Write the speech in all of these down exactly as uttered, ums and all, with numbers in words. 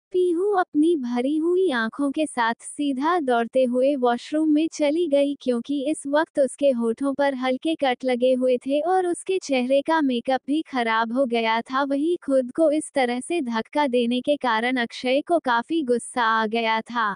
पीहू अपनी भरी हुई आंखों के साथ सीधा दौड़ते हुए वॉशरूम में चली गई क्योंकि इस वक्त उसके होठों पर हल्के कट लगे हुए थे और उसके चेहरे का मेकअप भी खराब हो गया था। वही खुद को इस तरह से धक्का देने के कारण अक्षय को काफी गुस्सा आ गया था।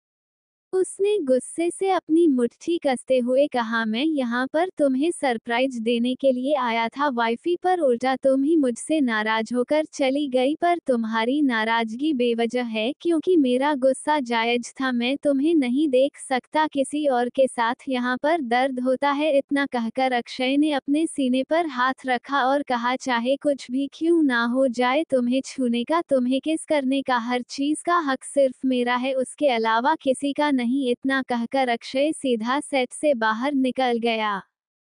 उसने गुस्से से अपनी मुट्ठी कसते हुए कहा, मैं यहाँ पर तुम्हें सरप्राइज देने के लिए आया था वाइफी, पर उल्टा तुम ही मुझसे नाराज होकर चली गई। पर तुम्हारी नाराजगी बेवजह है क्योंकि मेरा गुस्सा जायज था। मैं तुम्हें नहीं देख सकता किसी और के साथ, यहाँ पर दर्द होता है। इतना कहकर अक्षय ने अपने सीने पर हाथ रखा और कहा, चाहे कुछ भी क्यों ना हो जाए, तुम्हें छूने का, तुम्हें किस करने का, हर चीज का हक सिर्फ मेरा है, उसके अलावा किसी का नहीं। इतना कहकर अक्षय सीधा सेट से बाहर निकल गया।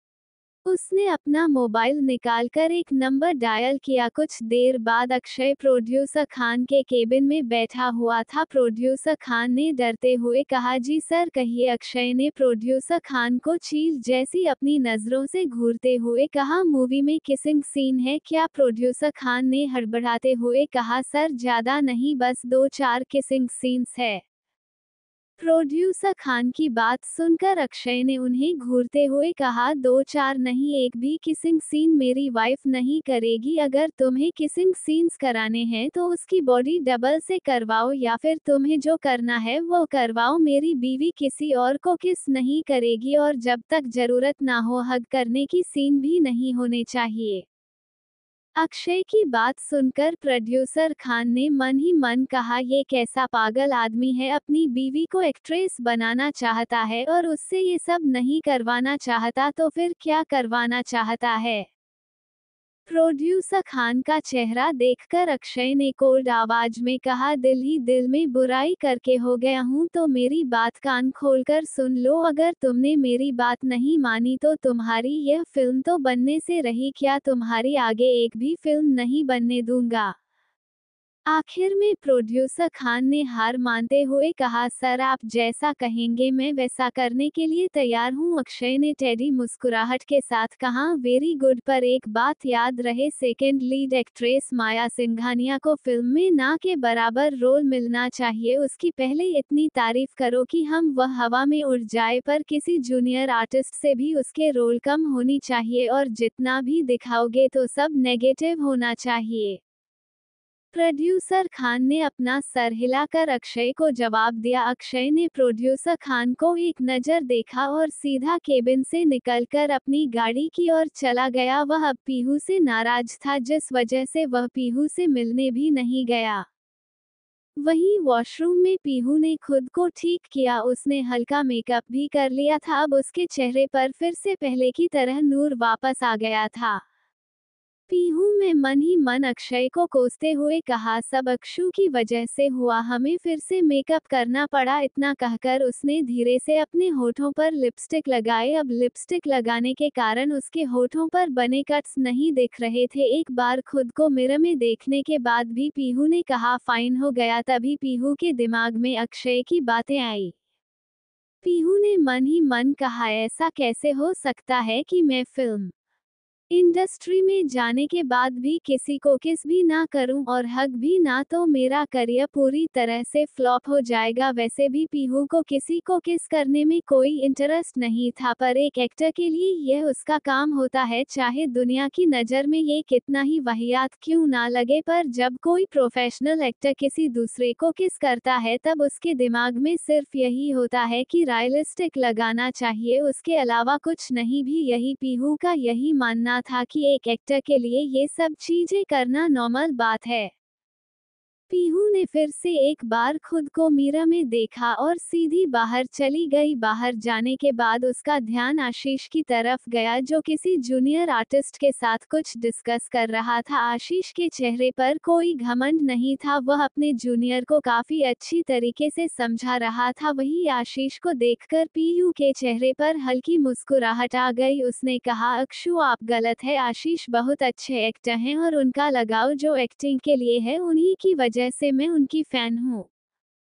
उसने अपना मोबाइल निकालकर एक नंबर डायल किया। कुछ देर बाद अक्षय प्रोड्यूसर खान के केबिन में बैठा हुआ था। प्रोड्यूसर खान ने डरते हुए कहा, जी सर कहिए। अक्षय ने प्रोड्यूसर खान को चील जैसी अपनी नजरों से घूरते हुए कहा, मूवी में किसिंग सीन है क्या? प्रोड्यूसर खान ने हड़बड़ाते हुए कहा, सर ज्यादा नहीं, बस दो चार किसिंग सीन्स है। प्रोड्यूसर खान की बात सुनकर अक्षय ने उन्हें घूरते हुए कहा, दो चार नहीं, एक भी किसिंग सीन मेरी वाइफ नहीं करेगी। अगर तुम्हें किसिंग सीन्स कराने हैं तो उसकी बॉडी डबल से करवाओ, या फिर तुम्हें जो करना है वो करवाओ। मेरी बीवी किसी और को किस नहीं करेगी, और जब तक जरूरत ना हो हग करने की सीन भी नहीं होने चाहिए। अक्षय की बात सुनकर प्रोड्यूसर खान ने मन ही मन कहा, ये कैसा पागल आदमी है, अपनी बीवी को एक्ट्रेस बनाना चाहता है और उससे ये सब नहीं करवाना चाहता, तो फिर क्या करवाना चाहता है? प्रोड्यूसर खान का चेहरा देखकर अक्षय ने कोल्ड आवाज में कहा, दिल ही दिल में बुराई करके हो गया हूं, तो मेरी बात कान खोलकर सुन लो। अगर तुमने मेरी बात नहीं मानी तो तुम्हारी यह फिल्म तो बनने से रही क्या, तुम्हारी आगे एक भी फिल्म नहीं बनने दूंगा। आखिर में प्रोड्यूसर खान ने हार मानते हुए कहा, सर आप जैसा कहेंगे मैं वैसा करने के लिए तैयार हूं। अक्षय ने टेढ़ी मुस्कुराहट के साथ कहा, वेरी गुड, पर एक बात याद रहे, second lead actress Maya Singhania को फिल्म में ना के बराबर रोल मिलना चाहिए। उसकी पहले इतनी तारीफ करो कि हम वह हवा में उड़ जाए, पर किसी जूनियर आर्टिस्ट से भी उसके रोल कम होनी चाहिए, और जितना भी दिखाओगे तो सब नेगेटिव होना चाहिए। प्रोड्यूसर खान ने अपना सर हिलाकर अक्षय को जवाब दिया। अक्षय ने प्रोड्यूसर खान को एक नज़र देखा और सीधा केबिन से निकलकर अपनी गाड़ी की ओर चला गया। वह अब पीहू से नाराज था, जिस वजह से वह पीहू से मिलने भी नहीं गया। वहीं वॉशरूम में पीहू ने खुद को ठीक किया। उसने हल्का मेकअप भी कर लिया था। अब उसके चेहरे पर फिर से पहले की तरह नूर वापस आ गया था। पीहू में मन ही मन अक्षय को कोसते हुए कहा, सब अक्षु की वजह से हुआ, हमें फिर से मेकअप करना पड़ा। इतना कहकर उसने धीरे से अपने होठों पर लिपस्टिक लगाए। अब लिपस्टिक लगाने के कारण उसके होठों पर बने कट्स नहीं दिख रहे थे। एक बार खुद को मिरर में देखने के बाद भी पीहू ने कहा, फाइन हो गया। तभी पीहू के दिमाग में अक्षय की बातें आई। पीहू ने मन ही मन कहा, ऐसा कैसे हो सकता है कि मैं फिल्म इंडस्ट्री में जाने के बाद भी किसी को किस भी ना करूं और हक भी ना, तो मेरा करियर पूरी तरह से फ्लॉप हो जाएगा। वैसे भी पीहू को किसी को किस करने में कोई इंटरेस्ट नहीं था, पर एक एक्टर के लिए यह उसका काम होता है, चाहे दुनिया की नज़र में ये कितना ही वाहियात क्यों ना लगे। पर जब कोई प्रोफेशनल एक्टर किसी दूसरे को किस करता है तब उसके दिमाग में सिर्फ यही होता है कि रियलिस्टिक लगाना चाहिए, उसके अलावा कुछ नहीं भी। यही पीहू का यही मानना था कि एक एक्टर के लिए ये सब चीजें करना नॉर्मल बात है। पीहू ने फिर से एक बार खुद को मिरर में देखा और सीधी बाहर चली गई। बाहर जाने के बाद उसका ध्यान आशीष की तरफ गया, जो किसी जूनियर आर्टिस्ट के साथ कुछ डिस्कस कर रहा था। आशीष के चेहरे पर कोई घमंड नहीं था, वह अपने जूनियर को काफी अच्छी तरीके से समझा रहा था। वही आशीष को देखकर पीहू के चेहरे पर हल्की मुस्कुराहट आ गई। उसने कहा, अक्षु आप गलत है, आशीष बहुत अच्छे एक्टर हैं और उनका लगाव जो एक्टिंग के लिए है, उन्हीं की वजह से मैं उनकी फैन हूँ।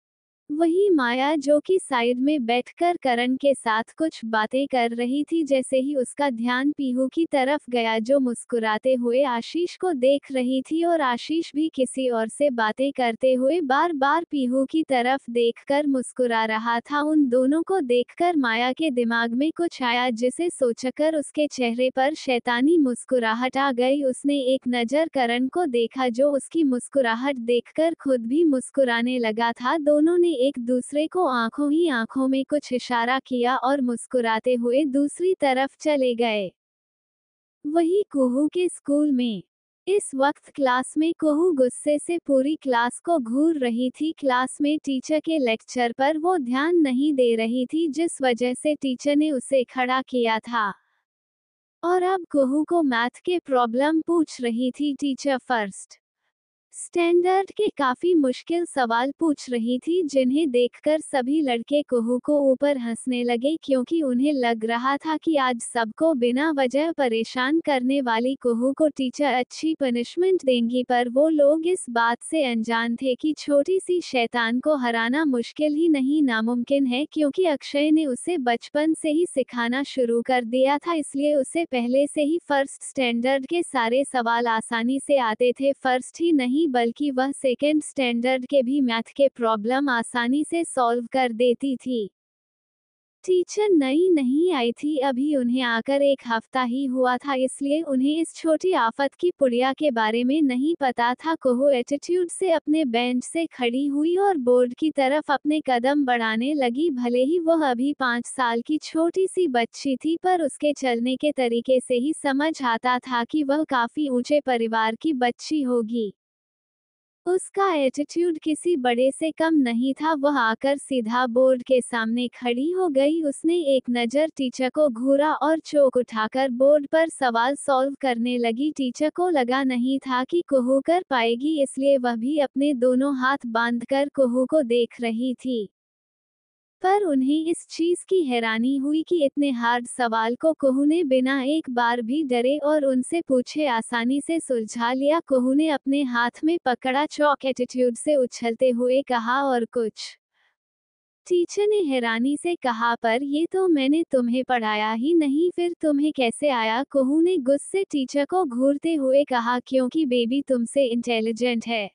वही माया जो कि साइड में बैठकर करण के साथ कुछ बातें कर रही थी। जैसे ही उसका ध्यान पीहू की तरफ गया जो मुस्कुराते हुए आशीष को देख रही थी और आशीष भी किसी और से बातें करते हुए बार बार पीहू की तरफ देखकर मुस्कुरा रहा था। उन दोनों को देखकर माया के दिमाग में कुछ आया जिसे सोचकर उसके चेहरे पर शैतानी मुस्कुराहट आ गई। उसने एक नज़र करण को देखा जो उसकी मुस्कुराहट देखकर खुद भी मुस्कुराने लगा था। दोनों ने एक दूसरे को आंखों ही आंखों में कुछ इशारा किया और मुस्कुराते हुए दूसरी तरफ चले गए। वही कुहू के स्कूल में इस वक्त क्लास में कुहू गुस्से से पूरी क्लास को घूर रही थी। क्लास में टीचर के लेक्चर पर वो ध्यान नहीं दे रही थी जिस वजह से टीचर ने उसे खड़ा किया था और अब कुहू को मैथ के प्रॉब्लम पूछ रही थी। टीचर फर्स्ट स्टैंडर्ड के काफी मुश्किल सवाल पूछ रही थी जिन्हें देखकर सभी लड़के कुहू को ऊपर हंसने लगे क्योंकि उन्हें लग रहा था कि आज सबको बिना वजह परेशान करने वाली कुहू को टीचर अच्छी पनिशमेंट देंगी। पर वो लोग इस बात से अनजान थे कि छोटी सी शैतान को हराना मुश्किल ही नहीं नामुमकिन है क्योंकि अक्षय ने उसे बचपन से ही सिखाना शुरू कर दिया था। इसलिए उसे पहले से ही फर्स्ट स्टैंडर्ड के सारे सवाल आसानी से आते थे। फर्स्ट ही नहीं बल्कि वह सेकेंड स्टैंडर्ड के भी मैथ के प्रॉब्लम आसानी से सॉल्व कर देती थी। टीचर नई नहीं आई थी, अभी उन्हें आकर एक हफ्ता ही हुआ था, इसलिए उन्हें इस छोटी आफत की पुड़िया के बारे में नहीं पता था। कुहू एटीट्यूड से अपने बेंच से खड़ी हुई और बोर्ड की तरफ अपने कदम बढ़ाने लगी। भले ही वह अभी पाँच साल की छोटी सी बच्ची थी पर उसके चलने के तरीके से ही समझ आता था कि वह काफी ऊंचे परिवार की बच्ची होगी। उसका एटीट्यूड किसी बड़े से कम नहीं था। वह आकर सीधा बोर्ड के सामने खड़ी हो गई। उसने एक नज़र टीचर को घूरा और चौक उठाकर बोर्ड पर सवाल सॉल्व करने लगी। टीचर को लगा नहीं था कि कुहू कर पाएगी, इसलिए वह भी अपने दोनों हाथ बांधकर कुहू को देख रही थी। पर उन्हें इस चीज की हैरानी हुई कि इतने हार्ड सवाल को कुहू ने बिना एक बार भी डरे और उनसे पूछे आसानी से सुलझा लिया। कुहू ने अपने हाथ में पकड़ा चौक एटीट्यूड से उछलते हुए कहा, और कुछ? टीचर ने हैरानी से कहा, पर ये तो मैंने तुम्हें पढ़ाया ही नहीं, फिर तुम्हें कैसे आया? कुहू ने गुस्से टीचर को घूरते हुए कहा, क्योंकि बेबी तुमसे इंटेलिजेंट है।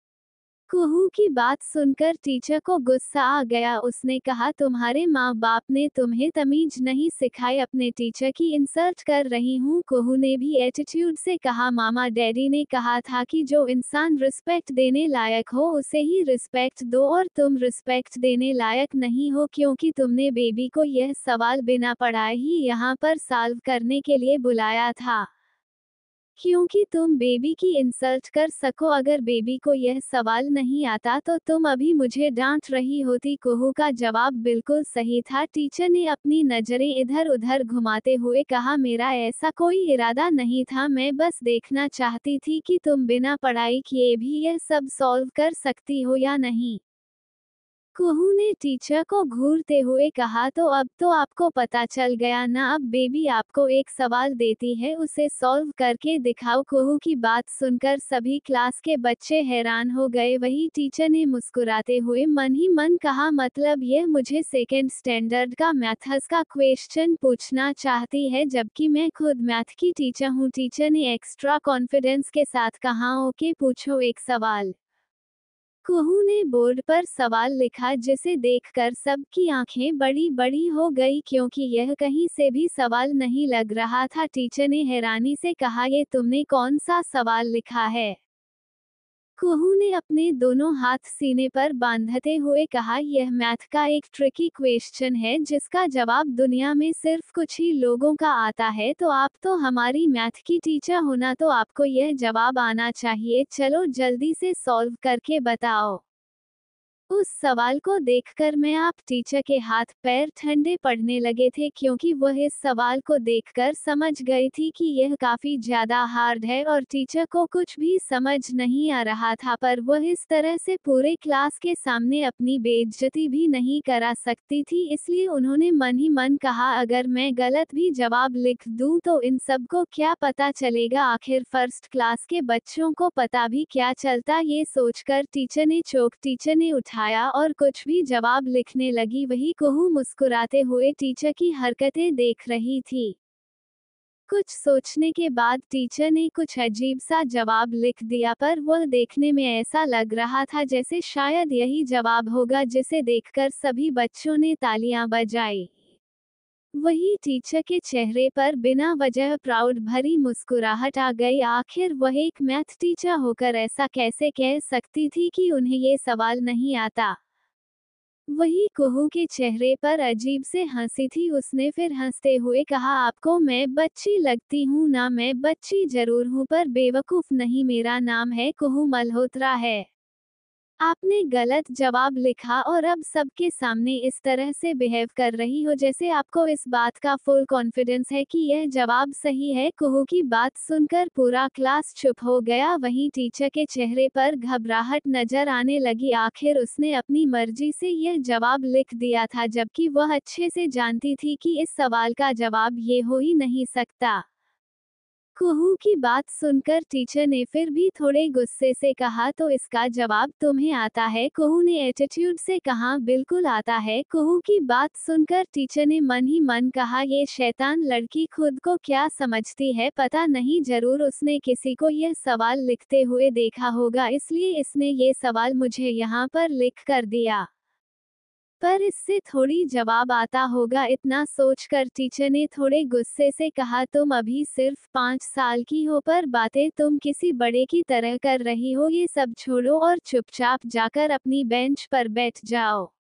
कुहू की बात सुनकर टीचर को गुस्सा आ गया। उसने कहा, तुम्हारे माँ बाप ने तुम्हें तमीज नहीं सिखाई, अपने टीचर की इंसल्ट कर रही हूँ। कुहू ने भी एटीट्यूड से कहा, मामा डैडी ने कहा था कि जो इंसान रिस्पेक्ट देने लायक हो उसे ही रिस्पेक्ट दो, और तुम रिस्पेक्ट देने लायक नहीं हो क्योंकि तुमने बेबी को यह सवाल बिना पढ़ाए ही यहाँ पर सॉल्व करने के लिए बुलाया था, क्योंकि तुम बेबी की इंसल्ट कर सको। अगर बेबी को यह सवाल नहीं आता तो तुम अभी मुझे डांट रही होती। कुहू का जवाब बिल्कुल सही था। टीचर ने अपनी नजरें इधर उधर घुमाते हुए कहा, मेरा ऐसा कोई इरादा नहीं था, मैं बस देखना चाहती थी कि तुम बिना पढ़ाई किए भी यह सब सॉल्व कर सकती हो या नहीं। कुहू ने टीचर को घूरते हुए कहा, तो अब तो आपको पता चल गया ना, अब बेबी आपको एक सवाल देती है, उसे सॉल्व करके दिखाओ। कुहू की बात सुनकर सभी क्लास के बच्चे हैरान हो गए। वही टीचर ने मुस्कुराते हुए मन ही मन कहा, मतलब यह मुझे सेकेंड स्टैंडर्ड का मैथ्स का क्वेश्चन पूछना चाहती है, जबकि मैं खुद मैथ की टीचर हूँ। टीचर ने एक्स्ट्रा कॉन्फिडेंस के साथ कहा, ओके पूछो एक सवाल। कुहू ने बोर्ड पर सवाल लिखा जिसे देखकर सबकी आंखें बड़ी बड़ी हो गई क्योंकि यह कहीं से भी सवाल नहीं लग रहा था। टीचर ने हैरानी से कहा, ये तुमने कौन सा सवाल लिखा है? कुहू ने अपने दोनों हाथ सीने पर बांधते हुए कहा, यह मैथ का एक ट्रिकी क्वेश्चन है जिसका जवाब दुनिया में सिर्फ कुछ ही लोगों का आता है, तो आप तो हमारी मैथ की टीचर हो ना, तो आपको यह जवाब आना चाहिए। चलो जल्दी से सॉल्व करके बताओ। उस सवाल को देखकर मैं आप टीचर के हाथ पैर ठंडे पड़ने लगे थे क्योंकि वह इस सवाल को देखकर समझ गई थी कि यह काफी ज्यादा हार्ड है और टीचर को कुछ भी समझ नहीं आ रहा था, पर वह इस तरह से पूरे क्लास के सामने अपनी बेइज्जती भी नहीं करा सकती थी। इसलिए उन्होंने मन ही मन कहा, अगर मैं गलत भी जवाब लिख दूं तो इन सबको क्या पता चलेगा, आखिर फर्स्ट क्लास के बच्चों को पता भी क्या चलता। ये सोचकर टीचर ने चौक टीचर ने उठा उठाया और कुछ भी जवाब लिखने लगी। वही कुहू मुस्कुराते हुए टीचर की हरकतें देख रही थी। कुछ सोचने के बाद टीचर ने कुछ अजीब सा जवाब लिख दिया, पर वह देखने में ऐसा लग रहा था जैसे शायद यही जवाब होगा, जिसे देखकर सभी बच्चों ने तालियां बजाई। वही टीचर के चेहरे पर बिना वजह प्राउड भरी मुस्कुराहट आ गई। आखिर वह एक मैथ टीचर होकर ऐसा कैसे कह सकती थी कि उन्हें ये सवाल नहीं आता। वही कुहू के चेहरे पर अजीब से हंसी थी। उसने फिर हंसते हुए कहा, आपको मैं बच्ची लगती हूँ ना? मैं बच्ची जरूर हूँ पर बेवकूफ नहीं। मेरा नाम है कुहू मल्होत्रा है। आपने गलत जवाब लिखा और अब सबके सामने इस तरह से बिहेव कर रही हो जैसे आपको इस बात का फुल कॉन्फिडेंस है कि यह जवाब सही है। कुहू की बात सुनकर पूरा क्लास चुप हो गया। वहीं टीचर के चेहरे पर घबराहट नजर आने लगी। आखिर उसने अपनी मर्जी से यह जवाब लिख दिया था, जबकि वह अच्छे से जानती थी कि इस सवाल का जवाब ये हो ही नहीं सकता। कुहू की बात सुनकर टीचर ने फिर भी थोड़े गुस्से से कहा, तो इसका जवाब तुम्हें आता है? कुहू ने एटीट्यूड से कहा, बिल्कुल आता है। कुहू की बात सुनकर टीचर ने मन ही मन कहा, ये शैतान लड़की खुद को क्या समझती है, पता नहीं, जरूर उसने किसी को यह सवाल लिखते हुए देखा होगा, इसलिए इसने ये सवाल मुझे यहाँ पर लिख कर दिया। पर इससे थोड़ी जवाब आता होगा। इतना सोचकर टीचर ने थोड़े गुस्से से कहा, तुम अभी सिर्फ पाँच साल की हो पर बातें तुम किसी बड़े की तरह कर रही हो। ये सब छोड़ो और चुपचाप जाकर अपनी बेंच पर बैठ जाओ।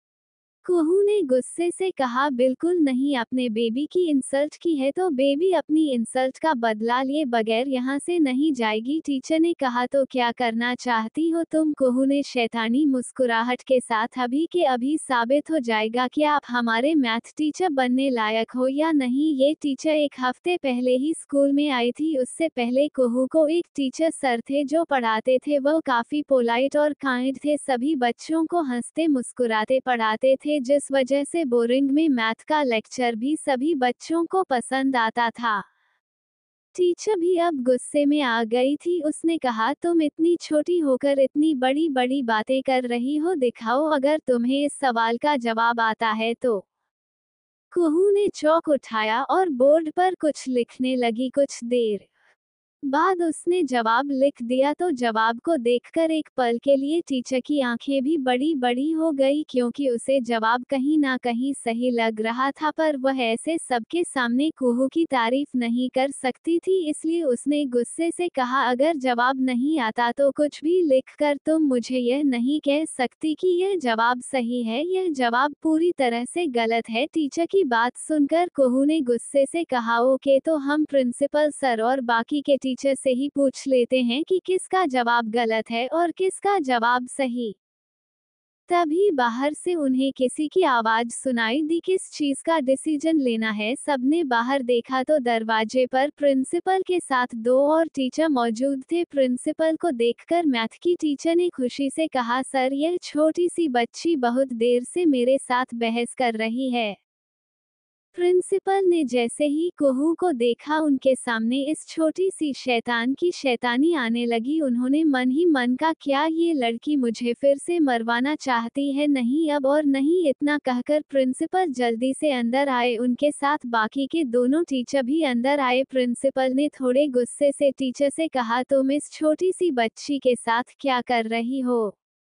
कुहू ने गुस्से से कहा, बिल्कुल नहीं। आपने बेबी की इंसल्ट की है तो बेबी अपनी इंसल्ट का बदला लिए बगैर यहाँ से नहीं जाएगी। टीचर ने कहा, तो क्या करना चाहती हो तुम? कुहू ने शैतानी मुस्कुराहट के साथ, अभी के अभी साबित हो जाएगा कि आप हमारे मैथ टीचर बनने लायक हो या नहीं। ये टीचर एक हफ्ते पहले ही स्कूल में आई थी। उससे पहले कुहू को एक टीचर सर थे जो पढ़ाते थे। वह काफी पोलाइट और काइंड थे, सभी बच्चों को हंसते मुस्कुराते पढ़ाते थे, जिस वजह से बोरिंग में मैथ का लेक्चर भी सभी बच्चों को पसंद आता था। टीचर भी अब गुस्से में आ गई थी। उसने कहा, तुम इतनी छोटी होकर इतनी बड़ी बड़ी बातें कर रही हो, दिखाओ अगर तुम्हें इस सवाल का जवाब आता है तो। कुहू ने चौक उठाया और बोर्ड पर कुछ लिखने लगी। कुछ देर बाद उसने जवाब लिख दिया। तो जवाब को देखकर एक पल के लिए टीचर की आंखें भी बड़ी बड़ी हो गई, क्योंकि उसे जवाब कहीं ना कहीं सही लग रहा था, पर वह ऐसे सबके सामने कुहू की तारीफ नहीं कर सकती थी। इसलिए उसने गुस्से से कहा, अगर जवाब नहीं आता तो कुछ भी लिख कर तुम मुझे यह नहीं कह सकती कि यह जवाब सही है। यह जवाब पूरी तरह से गलत है। टीचर की बात सुनकर कुहू ने गुस्से से कहा, ओके, तो हम प्रिंसिपल सर और बाकी के टीचर से ही पूछ लेते हैं कि किसका जवाब गलत है और किसका जवाब सही। तभी बाहर से उन्हें किसी की आवाज सुनाई दी, किस चीज का डिसीजन लेना है। सबने बाहर देखा तो दरवाजे पर प्रिंसिपल के साथ दो और टीचर मौजूद थे। प्रिंसिपल को देखकर मैथ की टीचर ने खुशी से कहा, सर, यह छोटी सी बच्ची बहुत देर से मेरे साथ बहस कर रही है। प्रिंसिपल ने जैसे ही कुहू को देखा, उनके सामने इस छोटी सी शैतान की शैतानी आने लगी। उन्होंने मन ही मन का, क्या ये लड़की मुझे फिर से मरवाना चाहती है? नहीं अब और नहीं। इतना कहकर प्रिंसिपल जल्दी से अंदर आए। उनके साथ बाकी के दोनों टीचर भी अंदर आए। प्रिंसिपल ने थोड़े गुस्से से टीचर से कहा, तुम इस छोटी सी बच्ची के साथ क्या कर रही हो?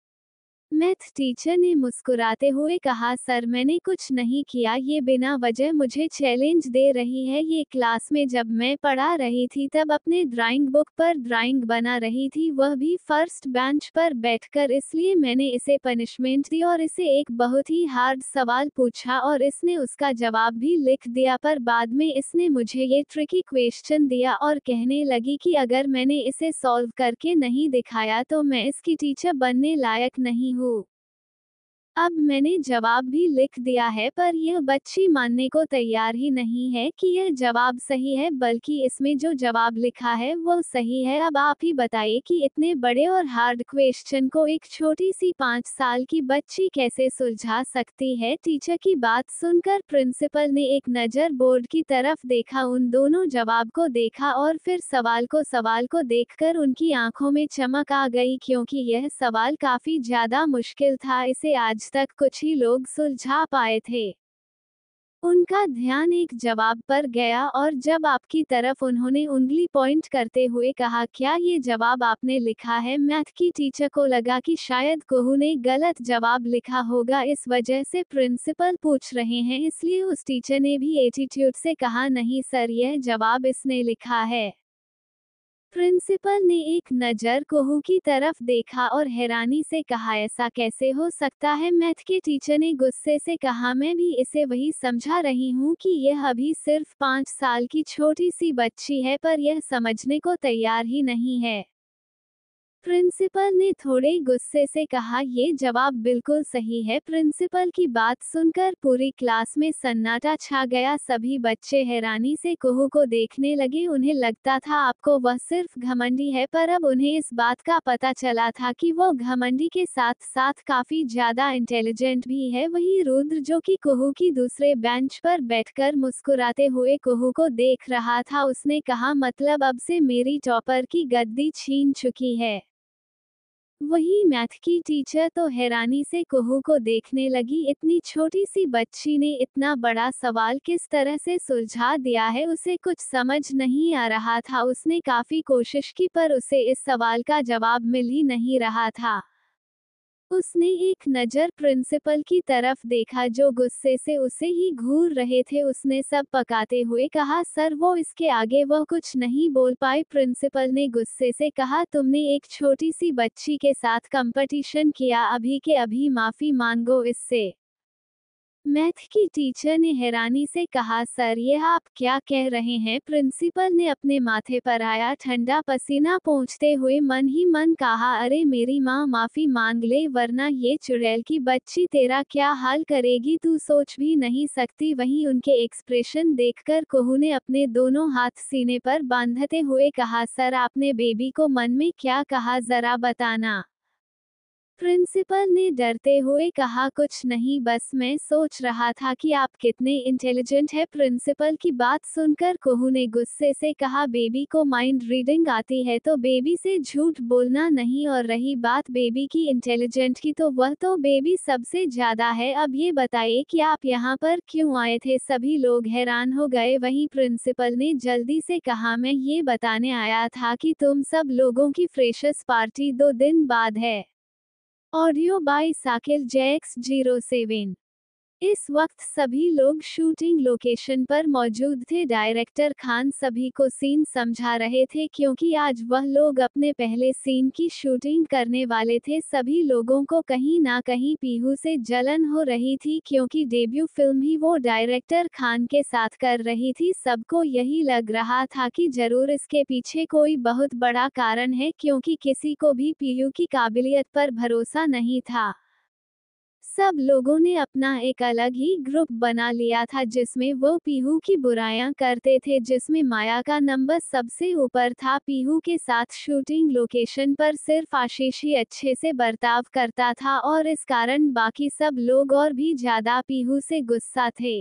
मैथ टीचर ने मुस्कुराते हुए कहा, सर, मैंने कुछ नहीं किया। ये बिना वजह मुझे चैलेंज दे रही है। ये क्लास में जब मैं पढ़ा रही थी तब अपने ड्राइंग बुक पर ड्राइंग बना रही थी, वह भी फर्स्ट बेंच पर बैठकर, इसलिए मैंने इसे पनिशमेंट दी और इसे एक बहुत ही हार्ड सवाल पूछा और इसने उसका जवाब भी लिख दिया। पर बाद में इसने मुझे ये ट्रिकी क्वेश्चन दिया और कहने लगी कि अगर मैंने इसे सॉल्व करके नहीं दिखाया तो मैं इसकी टीचर बनने लायक नहीं हूँ। अब मैंने जवाब भी लिख दिया है, पर यह बच्ची मानने को तैयार ही नहीं है कि यह जवाब सही है, बल्कि इसमें जो जवाब लिखा है वो सही है। अब आप ही बताइए कि इतने बड़े और हार्ड क्वेश्चन को एक छोटी सी पाँच साल की बच्ची कैसे सुलझा सकती है। टीचर की बात सुनकर प्रिंसिपल ने एक नज़र बोर्ड की तरफ देखा, उन दोनों जवाब को देखा और फिर सवाल को सवाल को देखकर उनकी आंखों में चमक आ गई, क्योंकि यह सवाल काफी ज्यादा मुश्किल था। इसे आज तक कुछ ही लोग सुलझा पाए थे। उनका ध्यान एक जवाब पर गया और जब आपकी तरफ उन्होंने उंगली पॉइंट करते हुए कहा, क्या ये जवाब आपने लिखा है? मैथ की टीचर को लगा कि शायद कोहू ने गलत जवाब लिखा होगा, इस वजह से प्रिंसिपल पूछ रहे हैं, इसलिए उस टीचर ने भी एटीट्यूड से कहा, नहीं सर, यह जवाब इसने लिखा है। प्रिंसिपल ने एक नज़र कोहू की तरफ देखा और हैरानी से कहा, ऐसा कैसे हो सकता है? मैथ के टीचर ने गुस्से से कहा, मैं भी इसे वही समझा रही हूँ कि यह अभी सिर्फ पाँच साल की छोटी सी बच्ची है, पर यह समझने को तैयार ही नहीं है। प्रिंसिपल ने थोड़े गुस्से से कहा, ये जवाब बिल्कुल सही है। प्रिंसिपल की बात सुनकर पूरी क्लास में सन्नाटा छा गया। सभी बच्चे हैरानी से कोहू को देखने लगे। उन्हें लगता था आपको वह सिर्फ घमंडी है, पर अब उन्हें इस बात का पता चला था कि वो घमंडी के साथ साथ काफी ज्यादा इंटेलिजेंट भी है। वही रुद्र, जो कि कोहू की दूसरे बेंच पर बैठकर मुस्कुराते हुए कोहू को देख रहा था, उसने कहा, मतलब अब से मेरी टॉपर की गद्दी छीन चुकी है। वही मैथ की टीचर तो हैरानी से कोहू को देखने लगी। इतनी छोटी सी बच्ची ने इतना बड़ा सवाल किस तरह से सुलझा दिया है, उसे कुछ समझ नहीं आ रहा था। उसने काफी कोशिश की, पर उसे इस सवाल का जवाब मिल ही नहीं रहा था। उसने एक नज़र प्रिंसिपल की तरफ देखा, जो गुस्से से उसे ही घूर रहे थे। उसने सब पकाते हुए कहा, सर, वो इसके आगे वह कुछ नहीं बोल पाए। प्रिंसिपल ने गुस्से से कहा, तुमने एक छोटी सी बच्ची के साथ कंपटीशन किया, अभी के अभी माफी मांगो इससे। मैथ की टीचर ने हैरानी से कहा, सर, यह आप क्या कह रहे हैं? प्रिंसिपल ने अपने माथे पर आया ठंडा पसीना पोंछते हुए मन ही मन कहा, अरे मेरी माँ, माफी मांग ले, वरना ये चुड़ैल की बच्ची तेरा क्या हाल करेगी, तू सोच भी नहीं सकती। वहीं उनके एक्सप्रेशन देखकर कोहू ने अपने दोनों हाथ सीने पर बांधते हुए कहा, सर, आपने बेबी को मन में क्या कहा, जरा बताना। प्रिंसिपल ने डरते हुए कहा, कुछ नहीं, बस मैं सोच रहा था कि आप कितने इंटेलिजेंट हैं। प्रिंसिपल की बात सुनकर कोहू ने गुस्से से कहा, बेबी को माइंड रीडिंग आती है तो बेबी से झूठ बोलना नहीं, और रही बात बेबी की इंटेलिजेंट की, तो वह तो बेबी सबसे ज्यादा है। अब ये बताइए कि आप यहाँ पर क्यों आए थे? सभी लोग हैरान हो गए। वहीं प्रिंसिपल ने जल्दी से कहा, मैं ये बताने आया था कि तुम सब लोगों की फ्रेशर्स पार्टी दो दिन बाद है। Audio by Sakir Jacks zero seven. इस वक्त सभी लोग शूटिंग लोकेशन पर मौजूद थे। डायरेक्टर खान सभी को सीन समझा रहे थे, क्योंकि आज वह लोग अपने पहले सीन की शूटिंग करने वाले थे। सभी लोगों को कहीं ना कहीं पीहू से जलन हो रही थी, क्योंकि डेब्यू फिल्म ही वो डायरेक्टर खान के साथ कर रही थी। सबको यही लग रहा था कि जरूर इसके पीछे कोई बहुत बड़ा कारण है, क्योंकि किसी को भी पीहू की काबिलियत पर भरोसा नहीं था। सब लोगों ने अपना एक अलग ही ग्रुप बना लिया था, जिसमें वो पीहू की बुराइयां करते थे, जिसमें माया का नंबर सबसे ऊपर था। पीहू के साथ शूटिंग लोकेशन पर सिर्फ आशीष ही अच्छे से बर्ताव करता था, और इस कारण बाकी सब लोग और भी ज्यादा पीहू से गुस्सा थे।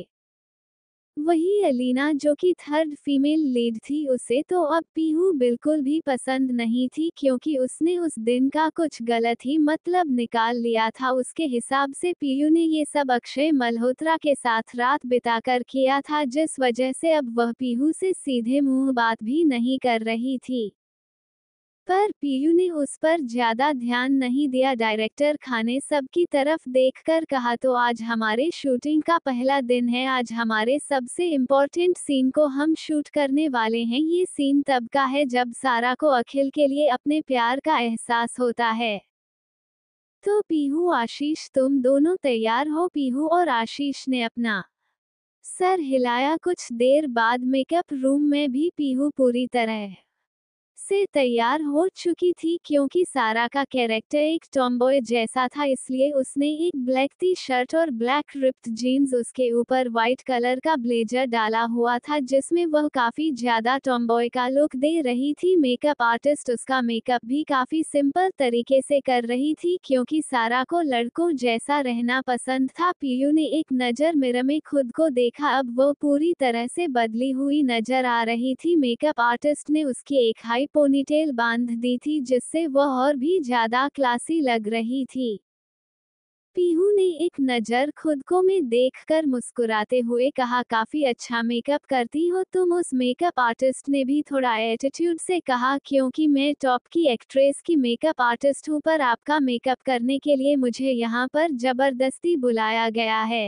वही अलीना, जो कि थर्ड फीमेल लीड थी, उसे तो अब पीहू बिल्कुल भी पसंद नहीं थी, क्योंकि उसने उस दिन का कुछ गलत ही मतलब निकाल लिया था। उसके हिसाब से पीहू ने ये सब अक्षय मल्होत्रा के साथ रात बिताकर किया था, जिस वजह से अब वह पीहू से सीधे मुंह बात भी नहीं कर रही थी। पर पीयू ने उस पर ज्यादा ध्यान नहीं दिया। डायरेक्टर खान ने सबकी तरफ देखकर कहा, तो आज हमारे शूटिंग का पहला दिन है। आज हमारे सबसे इम्पोर्टेंट सीन को हम शूट करने वाले हैं। ये सीन तब का है जब सारा को अखिल के लिए अपने प्यार का एहसास होता है। तो पीहू, आशीष, तुम दोनों तैयार हो? पीहू और आशीष ने अपना सर हिलाया। कुछ देर बाद मेकअप रूम में भी पीहू पूरी तरह से तैयार हो चुकी थी क्योंकि सारा का कैरेक्टर एक टॉमबॉय जैसा था, इसलिए उसने एक ब्लैक टी शर्ट और ब्लैक रिप्ड जीन्स, उसके ऊपर व्हाइट कलर का ब्लेजर डाला हुआ था जिसमें वह काफी ज्यादा टॉमबॉय का लुक दे रही थी। मेकअप आर्टिस्ट उसका मेकअप भी काफी सिंपल तरीके से कर रही थी क्योंकि सारा को लड़कों जैसा रहना पसंद था। पीयू ने एक नजर मिरर में खुद को देखा, अब वो पूरी तरह से बदली हुई नजर आ रही थी। मेकअप आर्टिस्ट ने उसकी एक हाई पोनीटेल बांध दी थी जिससे वह और भी ज्यादा क्लासी लग रही थी। पीहू ने एक नजर खुद को में देखकर मुस्कुराते हुए कहा, काफी अच्छा मेकअप करती हो तुम। उस मेकअप आर्टिस्ट ने भी थोड़ा एटीट्यूड से कहा, क्योंकि मैं टॉप की एक्ट्रेस की मेकअप आर्टिस्ट हूँ, पर आपका मेकअप करने के लिए मुझे यहाँ पर जबरदस्ती बुलाया गया है।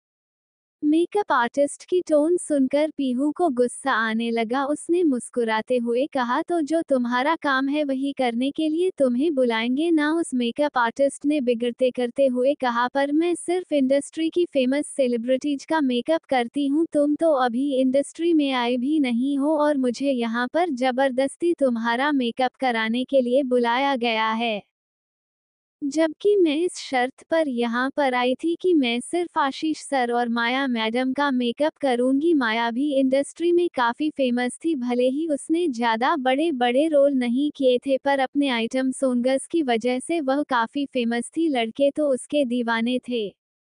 मेकअप आर्टिस्ट की टोन सुनकर पीहू को गुस्सा आने लगा। उसने मुस्कुराते हुए कहा, तो जो तुम्हारा काम है वही करने के लिए तुम्हें बुलाएंगे ना। उस मेकअप आर्टिस्ट ने बिगड़ते करते हुए कहा, पर मैं सिर्फ इंडस्ट्री की फेमस सेलिब्रिटीज का मेकअप करती हूँ, तुम तो अभी इंडस्ट्री में आए भी नहीं हो और मुझे यहाँ पर जबरदस्ती तुम्हारा मेकअप कराने के लिए बुलाया गया है। जबकि मैं इस शर्त पर यहाँ पर आई थी कि मैं सिर्फ आशीष सर और माया मैडम का मेकअप करूंगी। माया भी इंडस्ट्री में काफी फेमस थी, भले ही उसने ज्यादा बड़े बड़े रोल नहीं किए थे, पर अपने आइटम सॉन्ग्स की वजह से वह काफी फेमस थी, लड़के तो उसके दीवाने थे।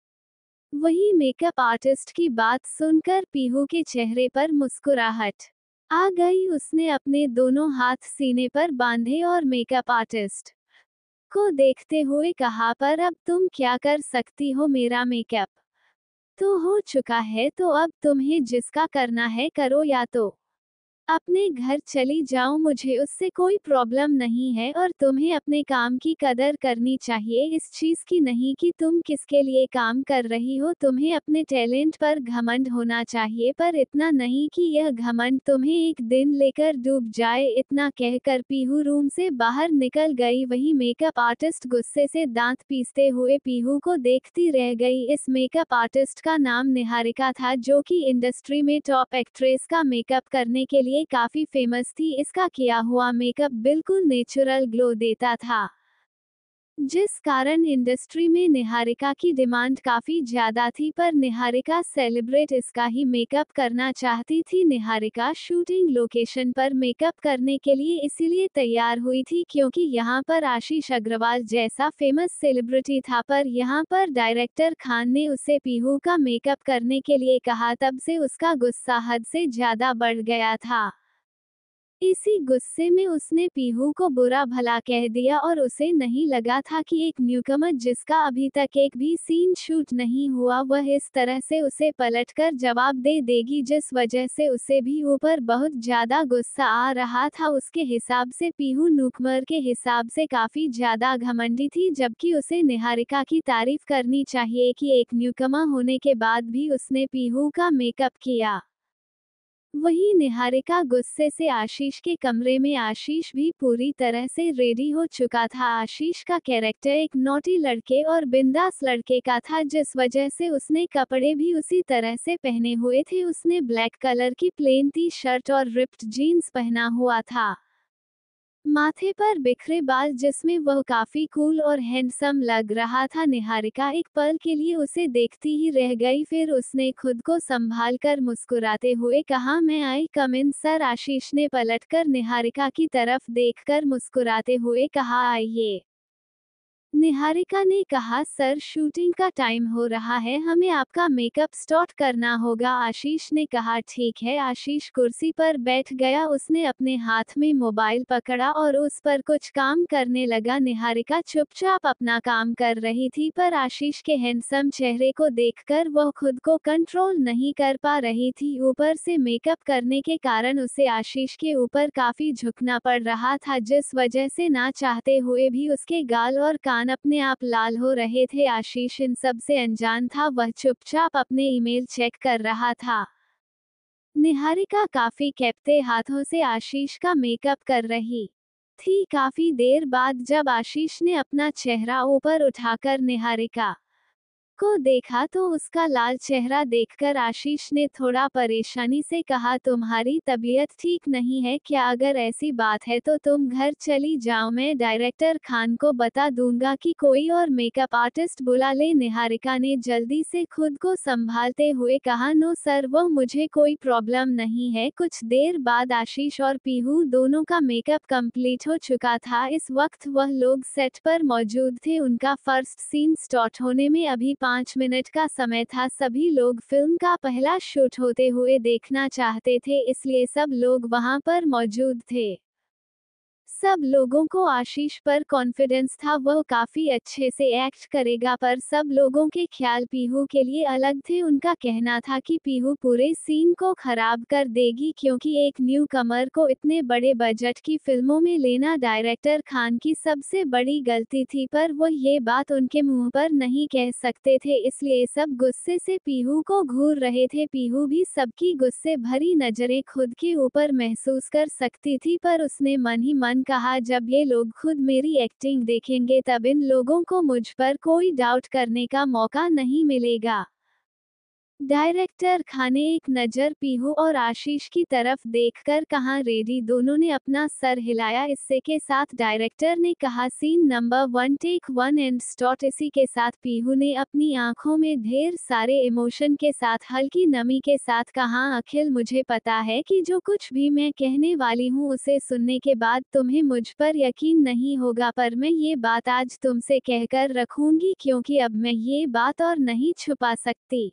वही मेकअप आर्टिस्ट की बात सुनकर पीहू के चेहरे पर मुस्कुराहट आ गई। उसने अपने दोनों हाथ सीने पर बांधे और मेकअप आर्टिस्ट को देखते हुए कहा, पर अब तुम क्या कर सकती हो, मेरा मेकअप तो हो चुका है, तो अब तुम्हें जिसका करना है करो या तो अपने घर चली जाओ, मुझे उससे कोई प्रॉब्लम नहीं है और तुम्हें अपने काम की कदर करनी चाहिए, इस चीज की नहीं कि तुम किसके लिए काम कर रही हो। तुम्हें अपने टैलेंट पर घमंड होना चाहिए, पर इतना नहीं कि यह घमंड तुम्हें एक दिन लेकर डूब जाए। इतना कहकर पीहू रूम से बाहर निकल गई। वही मेकअप आर्टिस्ट गुस्से से दांत पीसते हुए पीहू को देखती रह गई। इस मेकअप आर्टिस्ट का नाम निहारिका था, जो कि इंडस्ट्री में टॉप एक्ट्रेस का मेकअप करने के लिए काफी फेमस थी। इसका किया हुआ मेकअप बिल्कुल नेचुरल ग्लो देता था, जिस कारण इंडस्ट्री में निहारिका की डिमांड काफी ज्यादा थी, पर निहारिका सेलिब्रेट इसका ही मेकअप करना चाहती थी। निहारिका शूटिंग लोकेशन पर मेकअप करने के लिए इसीलिए तैयार हुई थी क्योंकि यहाँ पर आशीष अग्रवाल जैसा फेमस सेलिब्रिटी था, पर यहाँ पर डायरेक्टर खान ने उसे पीहू का मेकअप करने के लिए कहा, तब से उसका गुस्सा हद से ज्यादा बढ़ गया था। इसी गुस्से में उसने पीहू को बुरा भला कह दिया और उसे नहीं लगा था कि एक न्यूकमर जिसका अभी तक एक भी सीन शूट नहीं हुआ, वह इस तरह से उसे पलटकर जवाब दे देगी, जिस वजह से उसे भी ऊपर बहुत ज्यादा गुस्सा आ रहा था। उसके हिसाब से पीहू न्यूकमर के हिसाब से काफी ज्यादा घमंडी थी, जबकि उसे निहारिका की तारीफ करनी चाहिए कि एक न्यूकमर होने के बाद भी उसने पीहू का मेकअप किया। वही निहारिका गुस्से से आशीष के कमरे में आशीष भी पूरी तरह से रेडी हो चुका था। आशीष का कैरेक्टर एक नॉटी लड़के और बिंदास लड़के का था, जिस वजह से उसने कपड़े भी उसी तरह से पहने हुए थे। उसने ब्लैक कलर की प्लेन टी शर्ट और रिप्ड जीन्स पहना हुआ था, माथे पर बिखरे बाल, जिसमें वह काफी कूल और हैंडसम लग रहा था। निहारिका एक पल के लिए उसे देखती ही रह गई, फिर उसने खुद को संभाल कर मुस्कुराते हुए कहा, मैं आई कम इन सर। आशीष ने पलटकर निहारिका की तरफ देखकर मुस्कुराते हुए कहा, आइए। निहारिका ने कहा, सर शूटिंग का टाइम हो रहा है, हमें आपका मेकअप स्टार्ट करना होगा। आशीष ने कहा, ठीक है। आशीष कुर्सी पर बैठ गया, उसने अपने हाथ में मोबाइल पकड़ा और उस पर कुछ काम करने लगा। निहारिका चुपचाप अपना काम कर रही थी, पर आशीष के हैंडसम चेहरे को देखकर वह खुद को कंट्रोल नहीं कर पा रही थी। ऊपर से मेकअप करने के कारण उसे आशीष के ऊपर काफी झुकना पड़ रहा था, जिस वजह से ना चाहते हुए भी उसके गाल और कान अपने आप लाल हो रहे थे। आशीष इन सब से अनजान था, वह चुपचाप अपने ईमेल चेक कर रहा था। निहारिका काफी कैप्ते हाथों से आशीष का मेकअप कर रही थी। काफी देर बाद जब आशीष ने अपना चेहरा ऊपर उठाकर निहारिका को देखा तो उसका लाल चेहरा देखकर आशीष ने थोड़ा परेशानी से कहा, तुम्हारी तबीयत ठीक नहीं है क्या? अगर ऐसी बात है तो तुम घर चली जाओ, मैं डायरेक्टर खान को बता दूंगा कि कोई और मेकअप आर्टिस्ट बुला ले। निहारिका ने जल्दी से खुद को संभालते हुए कहा, नो सर, वो मुझे कोई प्रॉब्लम नहीं है। कुछ देर बाद आशीष और पीहू दोनों का मेकअप कंप्लीट हो चुका था। इस वक्त वह लोग सेट पर मौजूद थे। उनका फर्स्ट सीन स्टार्ट होने में अभी पाँच मिनट का समय था। सभी लोग फिल्म का पहला शूट होते हुए देखना चाहते थे, इसलिए सब लोग वहां पर मौजूद थे। सब लोगों को आशीष पर कॉन्फिडेंस था, वह काफी अच्छे से एक्ट करेगा, पर सब लोगों के ख्याल पीहू के लिए अलग थे। उनका कहना था कि पीहू पूरे सीन को खराब कर देगी, क्योंकि एक न्यू कमर को इतने बड़े बजट की फिल्मों में लेना डायरेक्टर खान की सबसे बड़ी गलती थी, पर वो ये बात उनके मुंह पर नहीं कह सकते थे, इसलिए सब गुस्से से पीहू को घूर रहे थे। पीहू भी सबकी गुस्से भरी नजरें खुद के ऊपर महसूस कर सकती थी, पर उसने मन ही मन कहा, जब ये लोग खुद मेरी एक्टिंग देखेंगे तब इन लोगों को मुझ पर कोई डाउट करने का मौका नहीं मिलेगा। डायरेक्टर खान ने एक नज़र पीहू और आशीष की तरफ देखकर कहा, रेडी? दोनों ने अपना सर हिलाया। इससे के साथ डायरेक्टर ने कहा, scene number one take one and start. इसी के साथ पीहू ने अपनी आंखों में ढेर सारे इमोशन के साथ हल्की नमी के साथ कहा, अखिल, मुझे पता है कि जो कुछ भी मैं कहने वाली हूँ उसे सुनने के बाद तुम्हें मुझ पर यकीन नहीं होगा, पर मैं ये बात आज तुमसे कहकर रखूंगी, क्योंकि अब मैं ये बात और नहीं छुपा सकती।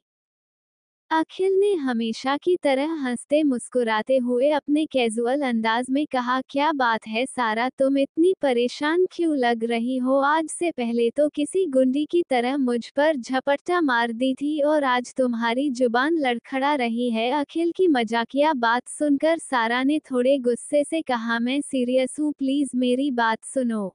अखिल ने हमेशा की तरह हंसते मुस्कुराते हुए अपने कैजुअल अंदाज में कहा, क्या बात है सारा, तुम इतनी परेशान क्यों लग रही हो? आज से पहले तो किसी गुंडी की तरह मुझ पर झपट्टा मार दी थी और आज तुम्हारी जुबान लड़खड़ा रही है। अखिल की मजाकिया बात सुनकर सारा ने थोड़े गुस्से से कहा, मैं सीरियस हूँ, प्लीज मेरी बात सुनो।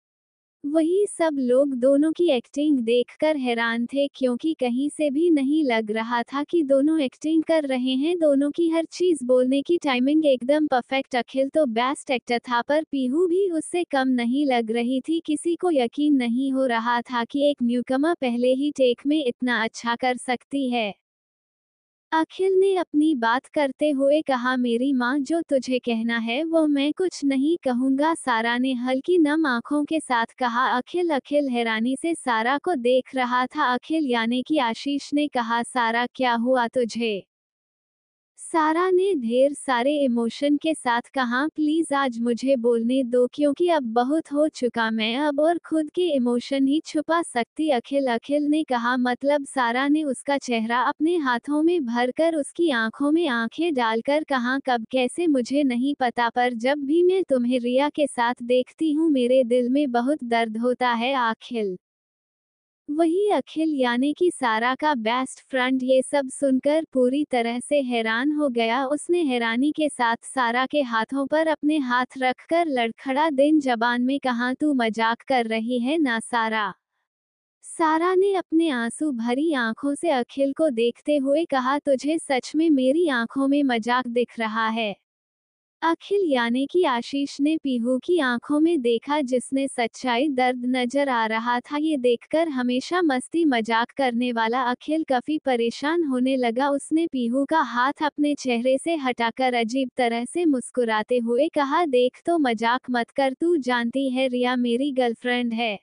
वही सब लोग दोनों की एक्टिंग देखकर हैरान थे, क्योंकि कहीं से भी नहीं लग रहा था कि दोनों एक्टिंग कर रहे हैं। दोनों की हर चीज, बोलने की टाइमिंग एकदम परफेक्ट। अखिल तो बेस्ट एक्टर था, पर पीहू भी उससे कम नहीं लग रही थी। किसी को यकीन नहीं हो रहा था कि एक न्यूकमर पहले ही टेक में इतना अच्छा कर सकती है। अखिल ने अपनी बात करते हुए कहा, मेरी माँ, जो तुझे कहना है वो मैं कुछ नहीं कहूँगा। सारा ने हल्की नम आंखों के साथ कहा, अखिल। अखिल हैरानी से सारा को देख रहा था। अखिल यानी कि आशीष ने कहा, सारा, क्या हुआ तुझे? सारा ने ढेर सारे इमोशन के साथ कहा, प्लीज आज मुझे बोलने दो, क्योंकि अब बहुत हो चुका, मैं अब और खुद के इमोशन ही छुपा सकती। अखिल अखिल ने कहा, मतलब? सारा ने उसका चेहरा अपने हाथों में भरकर उसकी आंखों में आंखें डालकर कहा, कब कैसे मुझे नहीं पता, पर जब भी मैं तुम्हें रिया के साथ देखती हूँ मेरे दिल में बहुत दर्द होता है। अखिल वही अखिल यानी कि सारा का बेस्ट फ्रेंड ये सब सुनकर पूरी तरह से हैरान हो गया। उसने हैरानी के साथ सारा के हाथों पर अपने हाथ रखकर लड़खड़ा दिन जबान में कहा, तू मजाक कर रही है ना सारा? सारा ने अपने आंसू भरी आंखों से अखिल को देखते हुए कहा, तुझे सच में मेरी आंखों में मजाक दिख रहा है? अखिल यानी कि आशीष ने पीहू की आंखों में देखा, जिसने सच्चाई दर्द नजर आ रहा था। ये देखकर हमेशा मस्ती मजाक करने वाला अखिल काफी परेशान होने लगा। उसने पीहू का हाथ अपने चेहरे से हटाकर अजीब तरह से मुस्कुराते हुए कहा, देख, तो मजाक मत कर, तू जानती है रिया मेरी गर्लफ्रेंड है।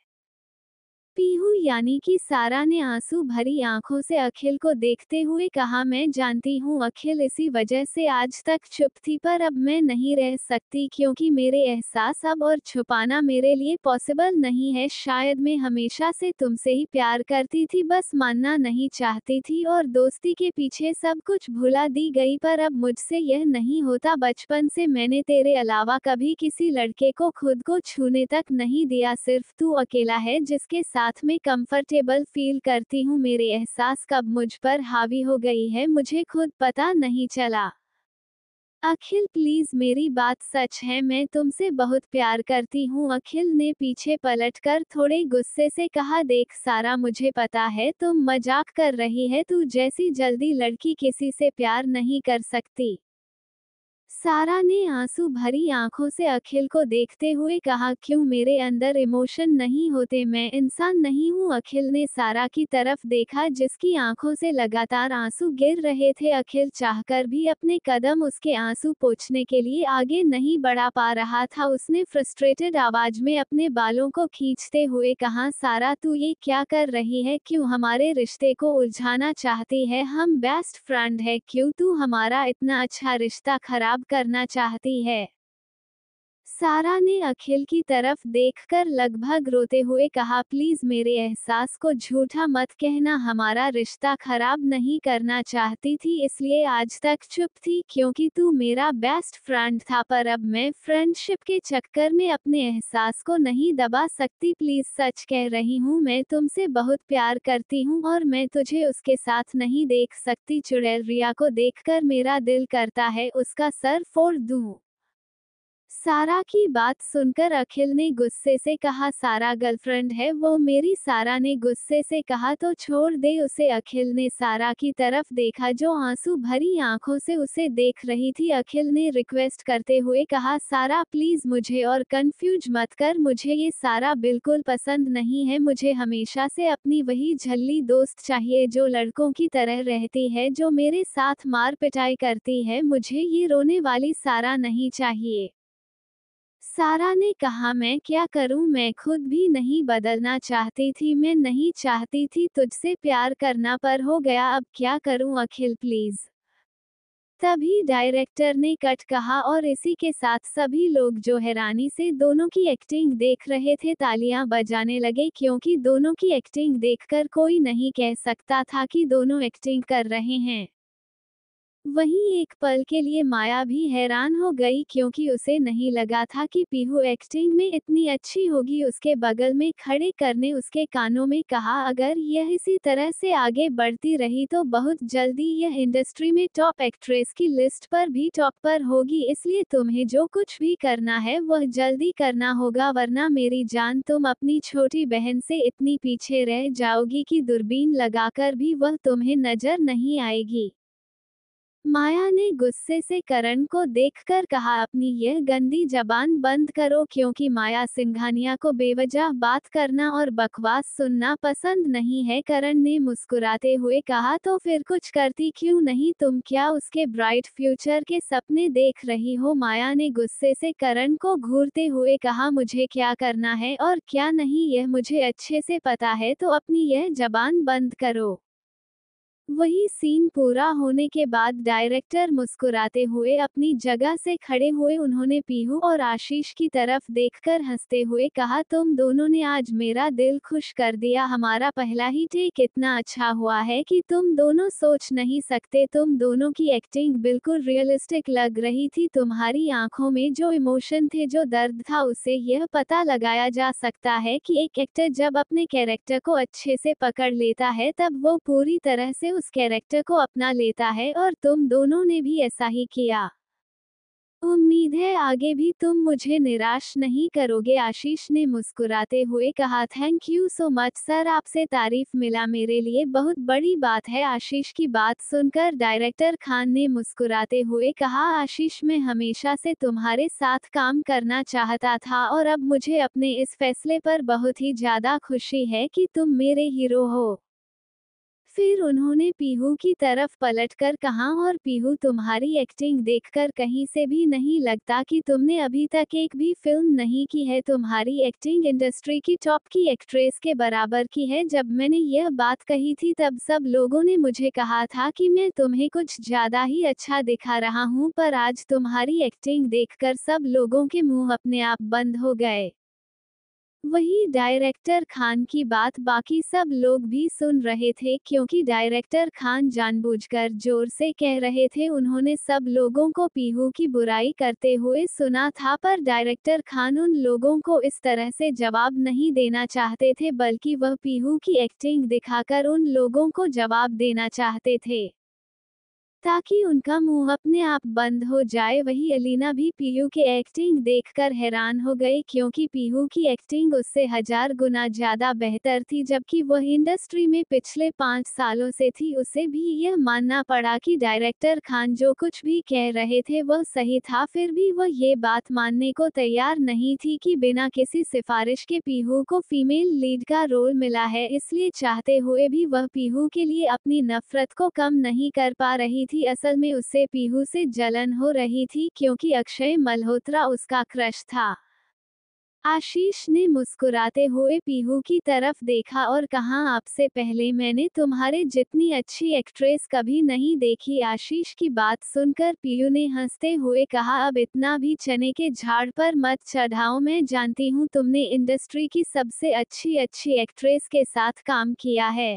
पीहू यानी कि सारा ने आंसू भरी आंखों से अखिल को देखते हुए कहा, मैं जानती हूँ अखिल, इसी वजह से आज तक चुप थी, पर अब मैं नहीं रह सकती, क्योंकि मेरे एहसास अब और छुपाना मेरे लिए पॉसिबल नहीं है। शायद मैं हमेशा से तुमसे ही प्यार करती थी, बस मानना नहीं चाहती थी और दोस्ती के पीछे सब कुछ भुला दी गई, पर अब मुझसे यह नहीं होता। बचपन से मैंने तेरे अलावा कभी किसी लड़के को खुद को छूने तक नहीं दिया, सिर्फ तू अकेला है जिसके साथ में कंफर्टेबल फील करती हूँ। मेरे एहसास कब मुझ पर हावी हो गई है मुझे खुद पता नहीं चला। अखिल, प्लीज मेरी बात सच है, मैं तुमसे बहुत प्यार करती हूँ। अखिल ने पीछे पलटकर थोड़े गुस्से से कहा, देख सारा, मुझे पता है तुम मजाक कर रही है, तू जैसी जल्दी लड़की किसी से प्यार नहीं कर सकती। सारा ने आंसू भरी आंखों से अखिल को देखते हुए कहा, क्यों मेरे अंदर इमोशन नहीं होते, मैं इंसान नहीं हूँ। अखिल ने सारा की तरफ देखा जिसकी आंखों से लगातार आंसू गिर रहे थे। अखिल चाहकर भी अपने कदम उसके आंसू पोंछने के लिए आगे नहीं बढ़ा पा रहा था। उसने फ्रस्ट्रेटेड आवाज में अपने बालों को खींचते हुए कहा, सारा तू ये क्या कर रही है, क्यों हमारे रिश्ते को उलझाना चाहती है, हम बेस्ट फ्रेंड है, क्यों तू हमारा इतना अच्छा रिश्ता खराब करना चाहती है। सारा ने अखिल की तरफ देखकर लगभग रोते हुए कहा, प्लीज मेरे एहसास को झूठा मत कहना, हमारा रिश्ता खराब नहीं करना चाहती थी, इसलिए आज तक चुप थी क्योंकि तू मेरा बेस्ट फ्रेंड था, पर अब मैं फ्रेंडशिप के चक्कर में अपने एहसास को नहीं दबा सकती। प्लीज सच कह रही हूँ, मैं तुमसे बहुत प्यार करती हूँ और मैं तुझे उसके साथ नहीं देख सकती। चुड़ैल रिया को देखकर मेरा दिल करता है उसका सर फोड़ दूं। सारा की बात सुनकर अखिल ने गुस्से से कहा, सारा गर्लफ्रेंड है वो मेरी। सारा ने गुस्से से कहा, तो छोड़ दे उसे। अखिल ने सारा की तरफ देखा जो आंसू भरी आंखों से उसे देख रही थी। अखिल ने रिक्वेस्ट करते हुए कहा, सारा प्लीज मुझे और कंफ्यूज मत कर, मुझे ये सारा बिल्कुल पसंद नहीं है, मुझे हमेशा से अपनी वही झल्ली दोस्त चाहिए जो लड़कों की तरह रहती है, जो मेरे साथ मार पिटाई करती है, मुझे ये रोने वाली सारा नहीं चाहिए। सारा ने कहा, मैं क्या करूं, मैं खुद भी नहीं बदलना चाहती थी, मैं नहीं चाहती थी तुझसे प्यार करना, पर हो गया, अब क्या करूं अखिल प्लीज। तभी डायरेक्टर ने कट कहा और इसी के साथ सभी लोग जो हैरानी से दोनों की एक्टिंग देख रहे थे तालियां बजाने लगे, क्योंकि दोनों की एक्टिंग देखकर कोई नहीं कह सकता था कि दोनों एक्टिंग कर रहे हैं। वहीं एक पल के लिए माया भी हैरान हो गई क्योंकि उसे नहीं लगा था कि पीहू एक्टिंग में इतनी अच्छी होगी। उसके बगल में खड़े करने उसके कानों में कहा, अगर यह इसी तरह से आगे बढ़ती रही तो बहुत जल्दी यह इंडस्ट्री में टॉप एक्ट्रेस की लिस्ट पर भी टॉप पर होगी, इसलिए तुम्हें जो कुछ भी करना है वह जल्दी करना होगा, वरना मेरी जान तुम अपनी छोटी बहन से इतनी पीछे रह जाओगी कि दूरबीन लगाकर भी वह तुम्हें नजर नहीं आएगी। माया ने गुस्से से करण को देखकर कहा, अपनी यह गंदी जबान बंद करो, क्योंकि माया सिंघानिया को बेवजह बात करना और बकवास सुनना पसंद नहीं है। करण ने मुस्कुराते हुए कहा, तो फिर कुछ करती क्यों नहीं, तुम क्या उसके ब्राइट फ्यूचर के सपने देख रही हो। माया ने गुस्से से करण को घूरते हुए कहा, मुझे क्या करना है और क्या नहीं यह मुझे अच्छे से पता है, तो अपनी यह जबान बंद करो। वही सीन पूरा होने के बाद डायरेक्टर मुस्कुराते हुए अपनी जगह से खड़े हुए। उन्होंने पीहू और आशीष की तरफ देखकर हंसते हुए कहा, तुम दोनों ने आज मेरा दिल खुश कर दिया, हमारा पहला ही टेक इतना अच्छा हुआ है कि तुम दोनों सोच नहीं सकते। तुम दोनों की एक्टिंग बिल्कुल रियलिस्टिक लग रही थी, तुम्हारी आंखों में जो इमोशन थे, जो दर्द था, उससे यह पता लगाया जा सकता है कि एक एक्टर जब अपने कैरेक्टर को अच्छे से पकड़ लेता है तब वो पूरी तरह से उस कैरेक्टर को अपना लेता है, और तुम दोनों ने भी ऐसा ही किया। उम्मीद है आगे भी तुम मुझे निराश नहीं करोगे। आशीष ने मुस्कुराते हुए कहा, thank you so much sir, आपसे तारीफ मिला मेरे लिए बहुत बड़ी बात है। आशीष की बात सुनकर डायरेक्टर खान ने मुस्कुराते हुए कहा, आशीष मैं हमेशा से तुम्हारे साथ काम करना चाहता था और अब मुझे अपने इस फैसले पर बहुत ही ज्यादा खुशी है कि तुम मेरे हीरो हो। फिर उन्होंने पीहू की तरफ पलटकर कहा, और पीहू तुम्हारी एक्टिंग देखकर कहीं से भी नहीं लगता कि तुमने अभी तक एक भी फिल्म नहीं की है, तुम्हारी एक्टिंग इंडस्ट्री की टॉप की एक्ट्रेस के बराबर की है। जब मैंने यह बात कही थी तब सब लोगों ने मुझे कहा था कि मैं तुम्हें कुछ ज्यादा ही अच्छा दिखा रहा हूँ, पर आज तुम्हारी एक्टिंग देखकर सब लोगों के मुंह अपने आप बंद हो गए। वही डायरेक्टर खान की बात बाकी सब लोग भी सुन रहे थे, क्योंकि डायरेक्टर खान जानबूझकर जोर से कह रहे थे। उन्होंने सब लोगों को पीहू की बुराई करते हुए सुना था, पर डायरेक्टर खान उन लोगों को इस तरह से जवाब नहीं देना चाहते थे, बल्कि वह पीहू की एक्टिंग दिखाकर उन लोगों को जवाब देना चाहते थे। ताकि उनका मुंह अपने आप बंद हो जाए। वहीं अलीना भी पीहू के एक्टिंग देखकर हैरान हो गई, क्योंकि पीहू की एक्टिंग उससे हजार गुना ज्यादा बेहतर थी। जबकि वह इंडस्ट्री में पिछले पाँच सालों से थी, उसे भी यह मानना पड़ा कि डायरेक्टर खान जो कुछ भी कह रहे थे वह सही था। फिर भी वह ये बात मानने को तैयार नहीं थी कि बिना किसी सिफारिश के पीहू को फीमेल लीड का रोल मिला है। इसलिए चाहते हुए भी वह पीहू के लिए अपनी नफरत को कम नहीं कर पा रही थी। असल में उसे पीहू से जलन हो रही थी, क्योंकि अक्षय मल्होत्रा उसका क्रश था। आशीष ने मुस्कुराते हुए पीहू की तरफ देखा और कहा, आपसे पहले मैंने तुम्हारे जितनी अच्छी एक्ट्रेस कभी नहीं देखी। आशीष की बात सुनकर पीहू ने हंसते हुए कहा, अब इतना भी चने के झाड़ पर मत चढ़ाओ। मैं जानती हूँ तुमने इंडस्ट्री की सबसे अच्छी अच्छी एक्ट्रेस के साथ काम किया है।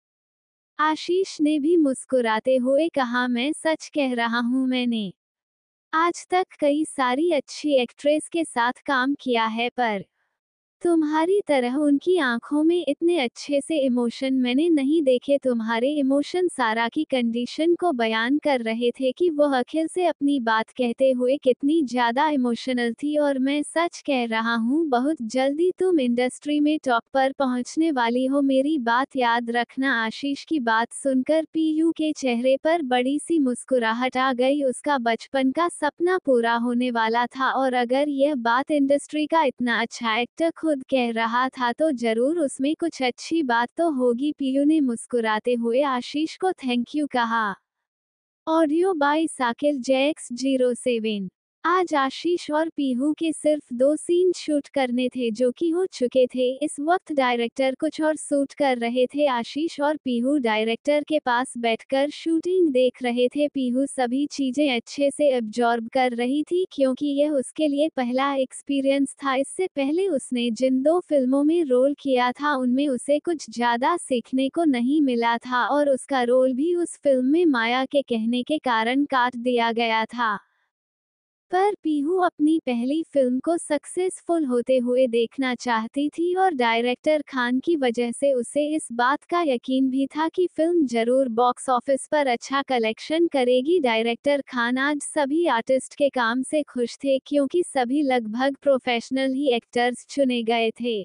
आशीष ने भी मुस्कुराते हुए कहा, मैं सच कह रहा हूँ, मैंने आज तक कई सारी अच्छी एक्ट्रेस के साथ काम किया है, पर तुम्हारी तरह उनकी आंखों में इतने अच्छे से इमोशन मैंने नहीं देखे। तुम्हारे इमोशन सारा की कंडीशन को बयान कर रहे थे कि वो अखिल से अपनी बात कहते हुए कितनी ज्यादा इमोशनल थी। और मैं सच कह रहा हूँ, बहुत जल्दी तुम इंडस्ट्री में टॉप पर पहुँचने वाली हो, मेरी बात याद रखना। आशीष की बात सुनकर पीयू के चेहरे पर बड़ी सी मुस्कुराहट आ गई। उसका बचपन का सपना पूरा होने वाला था, और अगर यह बात इंडस्ट्री का इतना अच्छा एक्टर खुद कह रहा था तो जरूर उसमें कुछ अच्छी बात तो होगी। पीयू ने मुस्कुराते हुए आशीष को थैंक यू कहा। Audio by Sakil Jacks zero seven. आज आशीष और पीहू के सिर्फ दो सीन शूट करने थे, जो कि हो चुके थे। इस वक्त डायरेक्टर कुछ और शूट कर रहे थे। आशीष और पीहू डायरेक्टर के पास बैठकर शूटिंग देख रहे थे। पीहू सभी चीजें अच्छे से एब्जॉर्ब कर रही थी, क्योंकि यह उसके लिए पहला एक्सपीरियंस था। इससे पहले उसने जिन दो फिल्मों में रोल किया था उनमें उसे कुछ ज्यादा सीखने को नहीं मिला था, और उसका रोल भी उस फिल्म में माया के कहने के कारण काट दिया गया था। पर पीहू अपनी पहली फिल्म को सक्सेसफुल होते हुए देखना चाहती थी, और डायरेक्टर खान की वजह से उसे इस बात का यकीन भी था कि फिल्म जरूर बॉक्स ऑफिस पर अच्छा कलेक्शन करेगी। डायरेक्टर खान आज सभी आर्टिस्ट के काम से खुश थे, क्योंकि सभी लगभग प्रोफेशनल ही एक्टर्स चुने गए थे।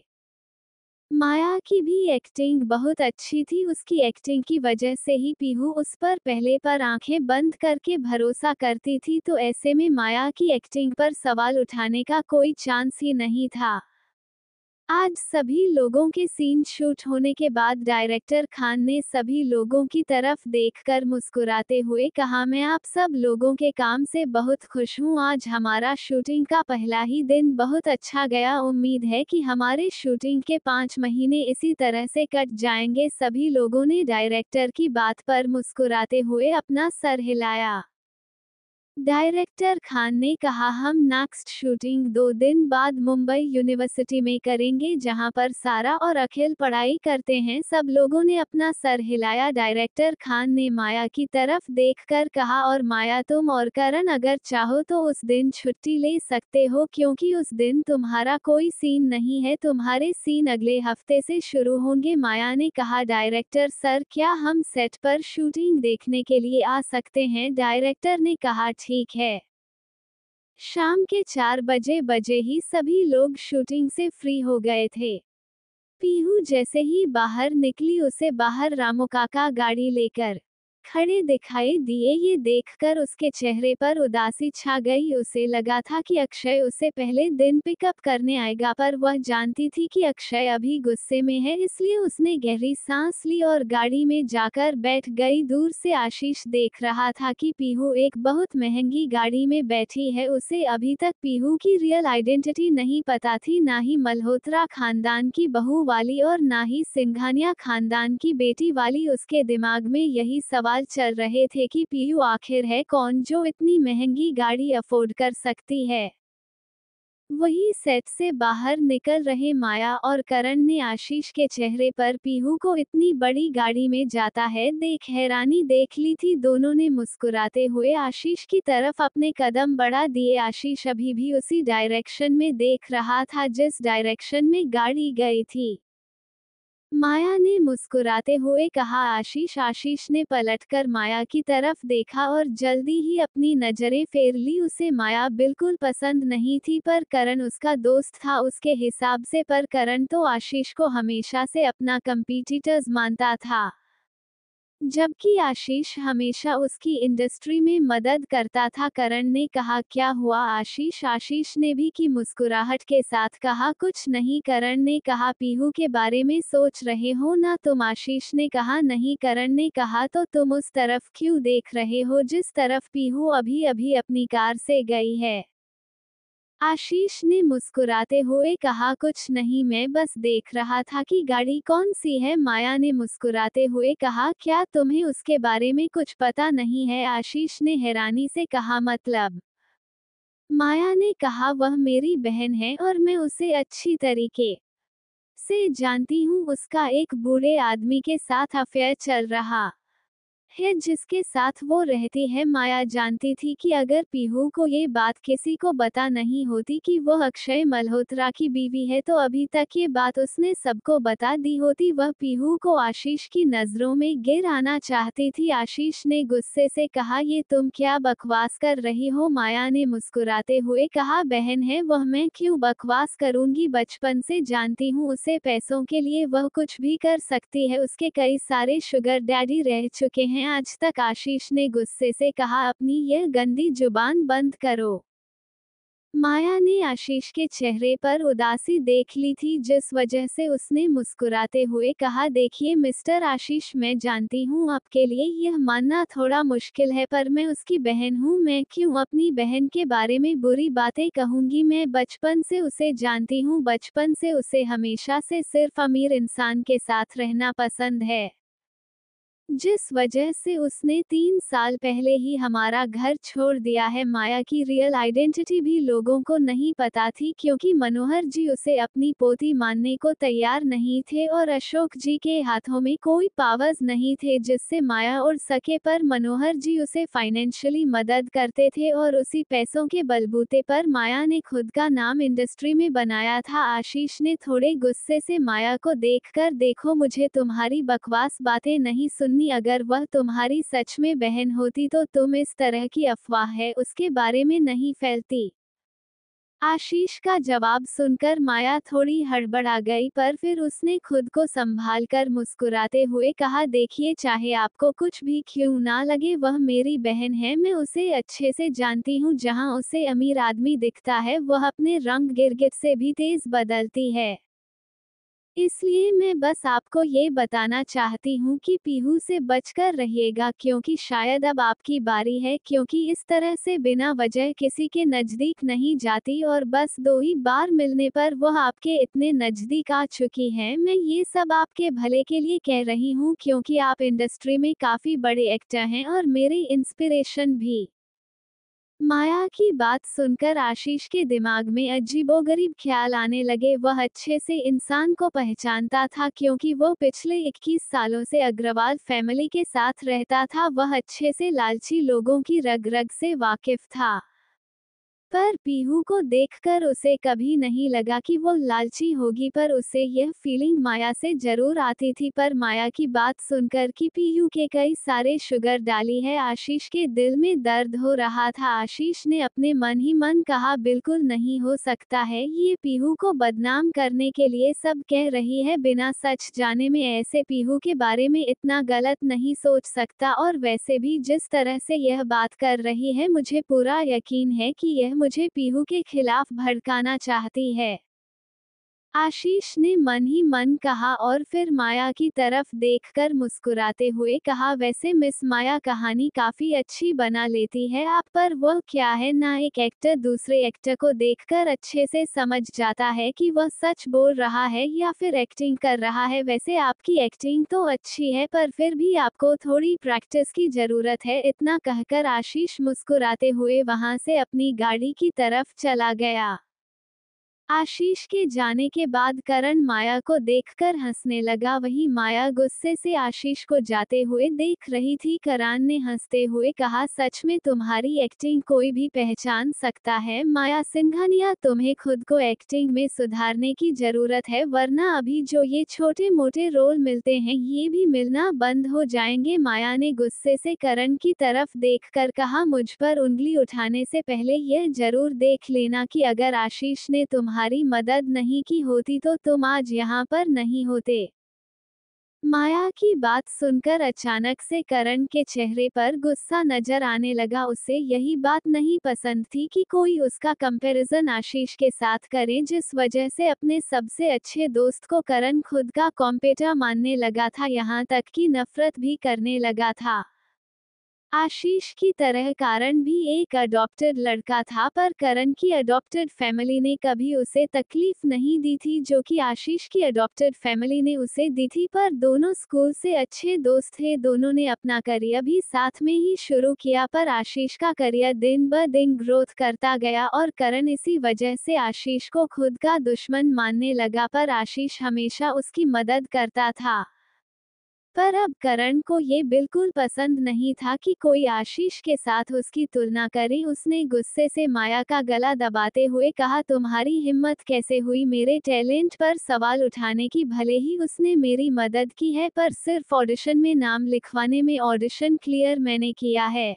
माया की भी एक्टिंग बहुत अच्छी थी। उसकी एक्टिंग की वजह से ही पीहू उस पर पहले पर आंखें बंद करके भरोसा करती थी, तो ऐसे में माया की एक्टिंग पर सवाल उठाने का कोई चांस ही नहीं था। आज सभी लोगों के सीन शूट होने के बाद डायरेक्टर खान ने सभी लोगों की तरफ देखकर मुस्कुराते हुए कहा, मैं आप सब लोगों के काम से बहुत खुश हूँ। आज हमारा शूटिंग का पहला ही दिन बहुत अच्छा गया। उम्मीद है कि हमारे शूटिंग के पाँच महीने इसी तरह से कट जाएंगे। सभी लोगों ने डायरेक्टर की बात पर मुस्कुराते हुए अपना सर हिलाया। डायरेक्टर खान ने कहा, हम नेक्स्ट शूटिंग दो दिन बाद मुंबई यूनिवर्सिटी में करेंगे, जहां पर सारा और अखिल पढ़ाई करते हैं। सब लोगों ने अपना सर हिलाया। डायरेक्टर खान ने माया की तरफ देखकर कहा, और माया, तुम और करण अगर चाहो तो उस दिन छुट्टी ले सकते हो, क्योंकि उस दिन तुम्हारा कोई सीन नहीं है। तुम्हारे सीन अगले हफ्ते से शुरू होंगे। माया ने कहा, डायरेक्टर सर, क्या हम सेट पर शूटिंग देखने के लिए आ सकते हैं? डायरेक्टर ने कहा, ठीक है। शाम के चार बजे बजे ही सभी लोग शूटिंग से फ्री हो गए थे। पीहू जैसे ही बाहर निकली, उसे बाहर रामू काका गाड़ी लेकर खड़े दिखाई दिए। ये देखकर उसके चेहरे पर उदासी छा गई। उसे लगा था कि अक्षय उसे पहले दिन पिकअप करने आएगा, पर वह जानती थी कि अक्षय अभी गुस्से में है, इसलिए उसने गहरी सांस ली और गाड़ी में जाकर बैठ गई। दूर से आशीष देख रहा था कि पीहू एक बहुत महंगी गाड़ी में बैठी है। उसे अभी तक पीहू की रियल आइडेंटिटी नहीं पता थी, ना ही मल्होत्रा खानदान की बहू वाली और ना ही सिंघानिया खानदान की बेटी वाली। उसके दिमाग में यही सवाल चल रहे थे कि पीयू आखिर है कौन जो इतनी महंगी गाड़ी अफोर्ड कर सकती है। वही सेट से बाहर निकल रहे माया और करण ने आशीष के चेहरे पर पीहू को इतनी बड़ी गाड़ी में जाता है देख हैरानी देख ली थी। दोनों ने मुस्कुराते हुए आशीष की तरफ अपने कदम बढ़ा दिए। आशीष अभी भी उसी डायरेक्शन में देख रहा था जिस डायरेक्शन में गाड़ी गई थी। माया ने मुस्कुराते हुए कहा। आशीष आशीष ने पलटकर माया की तरफ देखा और जल्दी ही अपनी नजरें फेर ली। उसे माया बिल्कुल पसंद नहीं थी, पर करण उसका दोस्त था उसके हिसाब से, पर करण तो आशीष को हमेशा से अपना कंपीटिटर्स मानता था, जबकि आशीष हमेशा उसकी इंडस्ट्री में मदद करता था। करण ने कहा, क्या हुआ आशीष? आशीष ने भी की मुस्कुराहट के साथ कहा, कुछ नहीं। करण ने कहा, पीहू के बारे में सोच रहे हो ना तुम? आशीष ने कहा, नहीं। करण ने कहा, तो तुम उस तरफ क्यों देख रहे हो जिस तरफ पीहू अभी अभी अपनी कार से गई है? आशीष ने मुस्कुराते हुए कहा, कुछ नहीं, मैं बस देख रहा था कि गाड़ी कौन सी है। माया ने मुस्कुराते हुए कहा, क्या तुम्हें उसके बारे में कुछ पता नहीं है? आशीष ने हैरानी से कहा, मतलब? माया ने कहा, वह मेरी बहन है और मैं उसे अच्छी तरीके से जानती हूँ। उसका एक बूढ़े आदमी के साथ अफेयर चल रहा है जिसके साथ वो रहती है। माया जानती थी कि अगर पीहू को ये बात किसी को बता नहीं होती कि वो अक्षय मल्होत्रा की बीवी है, तो अभी तक ये बात उसने सबको बता दी होती। वह पीहू को आशीष की नजरों में गिर आना चाहती थी। आशीष ने गुस्से से कहा, ये तुम क्या बकवास कर रही हो? माया ने मुस्कुराते हुए कहा, बहन है वह, मैं क्यों बकवास करूंगी? बचपन से जानती हूँ उसे, पैसों के लिए वह कुछ भी कर सकती है। उसके कई सारे शुगर डैडी रह चुके हैं आज तक। आशीष ने गुस्से से कहा, अपनी यह गंदी जुबान बंद करो। माया ने आशीष के चेहरे पर उदासी देख ली थी, जिस वजह से उसने मुस्कुराते हुए कहा, देखिए मिस्टर आशीष, मैं जानती हूँ आपके लिए यह मानना थोड़ा मुश्किल है, पर मैं उसकी बहन हूँ। मैं क्यों अपनी बहन के बारे में बुरी बातें कहूँगी? मैं बचपन से उसे जानती हूँ, बचपन से उसे हमेशा से सिर्फ अमीर इंसान के साथ रहना पसंद है, जिस वजह से उसने तीन साल पहले ही हमारा घर छोड़ दिया है। माया की रियल आइडेंटिटी भी लोगों को नहीं पता थी, क्योंकि मनोहर जी उसे अपनी पोती मानने को तैयार नहीं थे और अशोक जी के हाथों में कोई पावर्स नहीं थे जिससे माया उड़ सके, पर मनोहर जी उसे फाइनेंशियली मदद करते थे और उसी पैसों के बलबूते पर माया ने खुद का नाम इंडस्ट्री में बनाया था। आशीष ने थोड़े गुस्से से माया को देखकर, देखो मुझे तुम्हारी बकवास बातें नहीं सुननी। अगर वह तुम्हारी सच में बहन होती तो तुम इस तरह की अफवाह है उसके बारे में नहीं फैलती। आशीष का जवाब सुनकर माया थोड़ी हड़बड़ा गई, पर फिर उसने खुद को संभालकर मुस्कुराते हुए कहा, देखिए चाहे आपको कुछ भी क्यों ना लगे, वह मेरी बहन है। मैं उसे अच्छे से जानती हूँ। जहाँ उसे अमीर आदमी दिखता है वह अपने रंग गिरगिट से भी तेज बदलती है। इसलिए मैं बस आपको ये बताना चाहती हूँ कि पीहू से बचकर रहिएगा, क्योंकि शायद अब आपकी बारी है, क्योंकि इस तरह से बिना वजह किसी के नज़दीक नहीं जाती और बस दो ही बार मिलने पर वह आपके इतने नज़दीक आ चुकी हैं। मैं ये सब आपके भले के लिए कह रही हूँ, क्योंकि आप इंडस्ट्री में काफ़ी बड़े एक्टर हैं और मेरी इंस्पिरेशन भी। माया की बात सुनकर आशीष के दिमाग में अजीबोगरीब ख्याल आने लगे। वह अच्छे से इंसान को पहचानता था, क्योंकि वो पिछले इक्कीस सालों से अग्रवाल फैमिली के साथ रहता था। वह अच्छे से लालची लोगों की रग रग से वाकिफ था, पर पीहू को देखकर उसे कभी नहीं लगा कि वो लालची होगी, पर उसे यह फीलिंग माया से जरूर आती थी। पर माया की बात सुनकर कि पीहू के कई सारे शुगर डाली है, आशीष के दिल में दर्द हो रहा था। आशीष ने अपने मन ही मन कहा, बिल्कुल नहीं हो सकता है, ये पीहू को बदनाम करने के लिए सब कह रही है। बिना सच जाने में ऐसे पीहू के बारे में इतना गलत नहीं सोच सकता, और वैसे भी जिस तरह से यह बात कर रही है, मुझे पूरा यकीन है कि यह मुझे पीहू के खिलाफ भड़काना चाहती है। आशीष ने मन ही मन कहा और फिर माया की तरफ देखकर मुस्कुराते हुए कहा, वैसे मिस माया कहानी काफी अच्छी बना लेती है आप, पर वो क्या है ना, एक एक्टर दूसरे एक्टर को देखकर अच्छे से समझ जाता है कि वह सच बोल रहा है या फिर एक्टिंग कर रहा है। वैसे आपकी एक्टिंग तो अच्छी है, पर फिर भी आपको थोड़ी प्रैक्टिस की जरूरत है। इतना कहकर आशीष मुस्कुराते हुए वहां से अपनी गाड़ी की तरफ चला गया। आशीष के जाने के बाद करण माया को देखकर हंसने लगा। वहीं माया गुस्से से आशीष को जाते हुए देख रही थी। करण ने हंसते हुए कहा, सच में तुम्हारी एक्टिंग कोई भी पहचान सकता है माया सिंघानिया। तुम्हें खुद को एक्टिंग में सुधारने की जरूरत है, वरना अभी जो ये छोटे मोटे रोल मिलते हैं ये भी मिलना बंद हो जाएंगे। माया ने गुस्से से करण की तरफ देखकर कहा, मुझ पर उंगली उठाने से पहले यह जरूर देख लेना कि अगर आशीष ने तुम्हारी तुम्हारी मदद नहीं की होती तो तुम आज यहाँ पर नहीं होते। माया की बात सुनकर अचानक से करण के चेहरे पर गुस्सा नजर आने लगा। उसे यही बात नहीं पसंद थी कि कोई उसका कंपैरिजन आशीष के साथ करे, जिस वजह से अपने सबसे अच्छे दोस्त को करण खुद का कॉम्पिटिटर मानने लगा था, यहाँ तक कि नफरत भी करने लगा था। आशीष की तरह करण भी एक अडॉप्टेड लड़का था, पर करण की अडॉप्टेड फैमिली ने कभी उसे तकलीफ नहीं दी थी जो कि आशीष की अडॉप्टेड फैमिली ने उसे दी थी। पर दोनों स्कूल से अच्छे दोस्त थे, दोनों ने अपना करियर भी साथ में ही शुरू किया, पर आशीष का करियर दिन ब दिन ग्रोथ करता गया और करण इसी वजह से आशीष को खुद का दुश्मन मानने लगा। पर आशीष हमेशा उसकी मदद करता था। पर अब करण को ये बिल्कुल पसंद नहीं था कि कोई आशीष के साथ उसकी तुलना करे। उसने गुस्से से माया का गला दबाते हुए कहा, तुम्हारी हिम्मत कैसे हुई मेरे टैलेंट पर सवाल उठाने की। भले ही उसने मेरी मदद की है, पर सिर्फ ऑडिशन में नाम लिखवाने में ऑडिशन क्लियर मैंने किया है।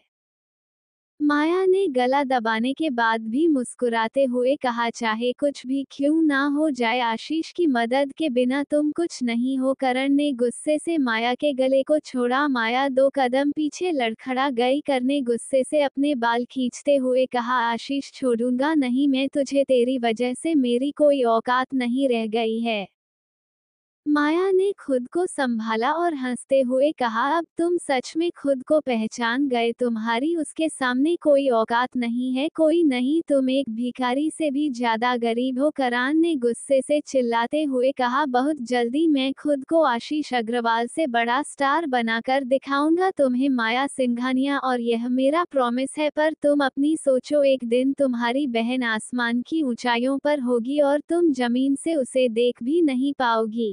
माया ने गला दबाने के बाद भी मुस्कुराते हुए कहा, चाहे कुछ भी क्यों ना हो जाए, आशीष की मदद के बिना तुम कुछ नहीं हो। करण ने गुस्से से माया के गले को छोड़ा। माया दो कदम पीछे लड़खड़ा गई। करण ने गुस्से से अपने बाल खींचते हुए कहा, आशीष छोड़ूंगा नहीं मैं तुझे, तेरी वजह से मेरी कोई औकात नहीं रह गई है। माया ने खुद को संभाला और हंसते हुए कहा, अब तुम सच में खुद को पहचान गए, तुम्हारी उसके सामने कोई औकात नहीं है, कोई नहीं, तुम एक भिखारी से भी ज्यादा गरीब हो। करण ने गुस्से से चिल्लाते हुए कहा, बहुत जल्दी मैं खुद को आशीष अग्रवाल से बड़ा स्टार बनाकर दिखाऊंगा तुम्हें माया सिंघानिया, और यह मेरा प्रॉमिस है। पर तुम अपनी सोचो, एक दिन तुम्हारी बहन आसमान की ऊंचाइयों पर होगी और तुम जमीन से उसे देख भी नहीं पाओगी।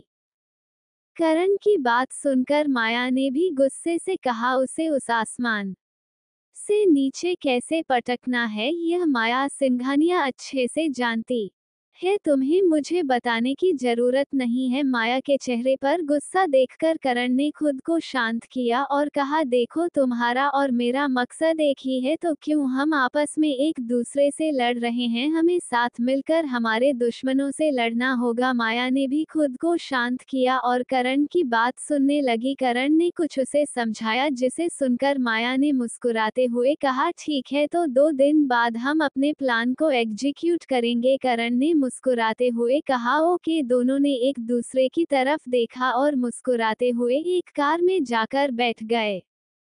करण की बात सुनकर माया ने भी गुस्से से कहा, उसे उस आसमान से नीचे कैसे पटकना है यह माया सिंघानिया अच्छे से जानती है, तुम्हें मुझे बताने की जरूरत नहीं है। माया के चेहरे पर गुस्सा देखकर करण ने खुद को शांत किया और कहा, देखो तुम्हारा और मेरा मकसद एक ही है, तो क्यों हम आपस में एक दूसरे से लड़ रहे हैं, हमें साथ मिलकर हमारे दुश्मनों से लड़ना होगा। माया ने भी खुद को शांत किया और करण की बात सुनने लगी। करण ने कुछ उसे समझाया, जिसे सुनकर माया ने मुस्कुराते हुए कहा, ठीक है, तो दो दिन बाद हम अपने प्लान को एग्जीक्यूट करेंगे। करण ने मुस्कुराते हुए कहा, ओके। दोनों ने एक दूसरे की तरफ देखा और मुस्कुराते हुए एक कार में जाकर बैठ गए।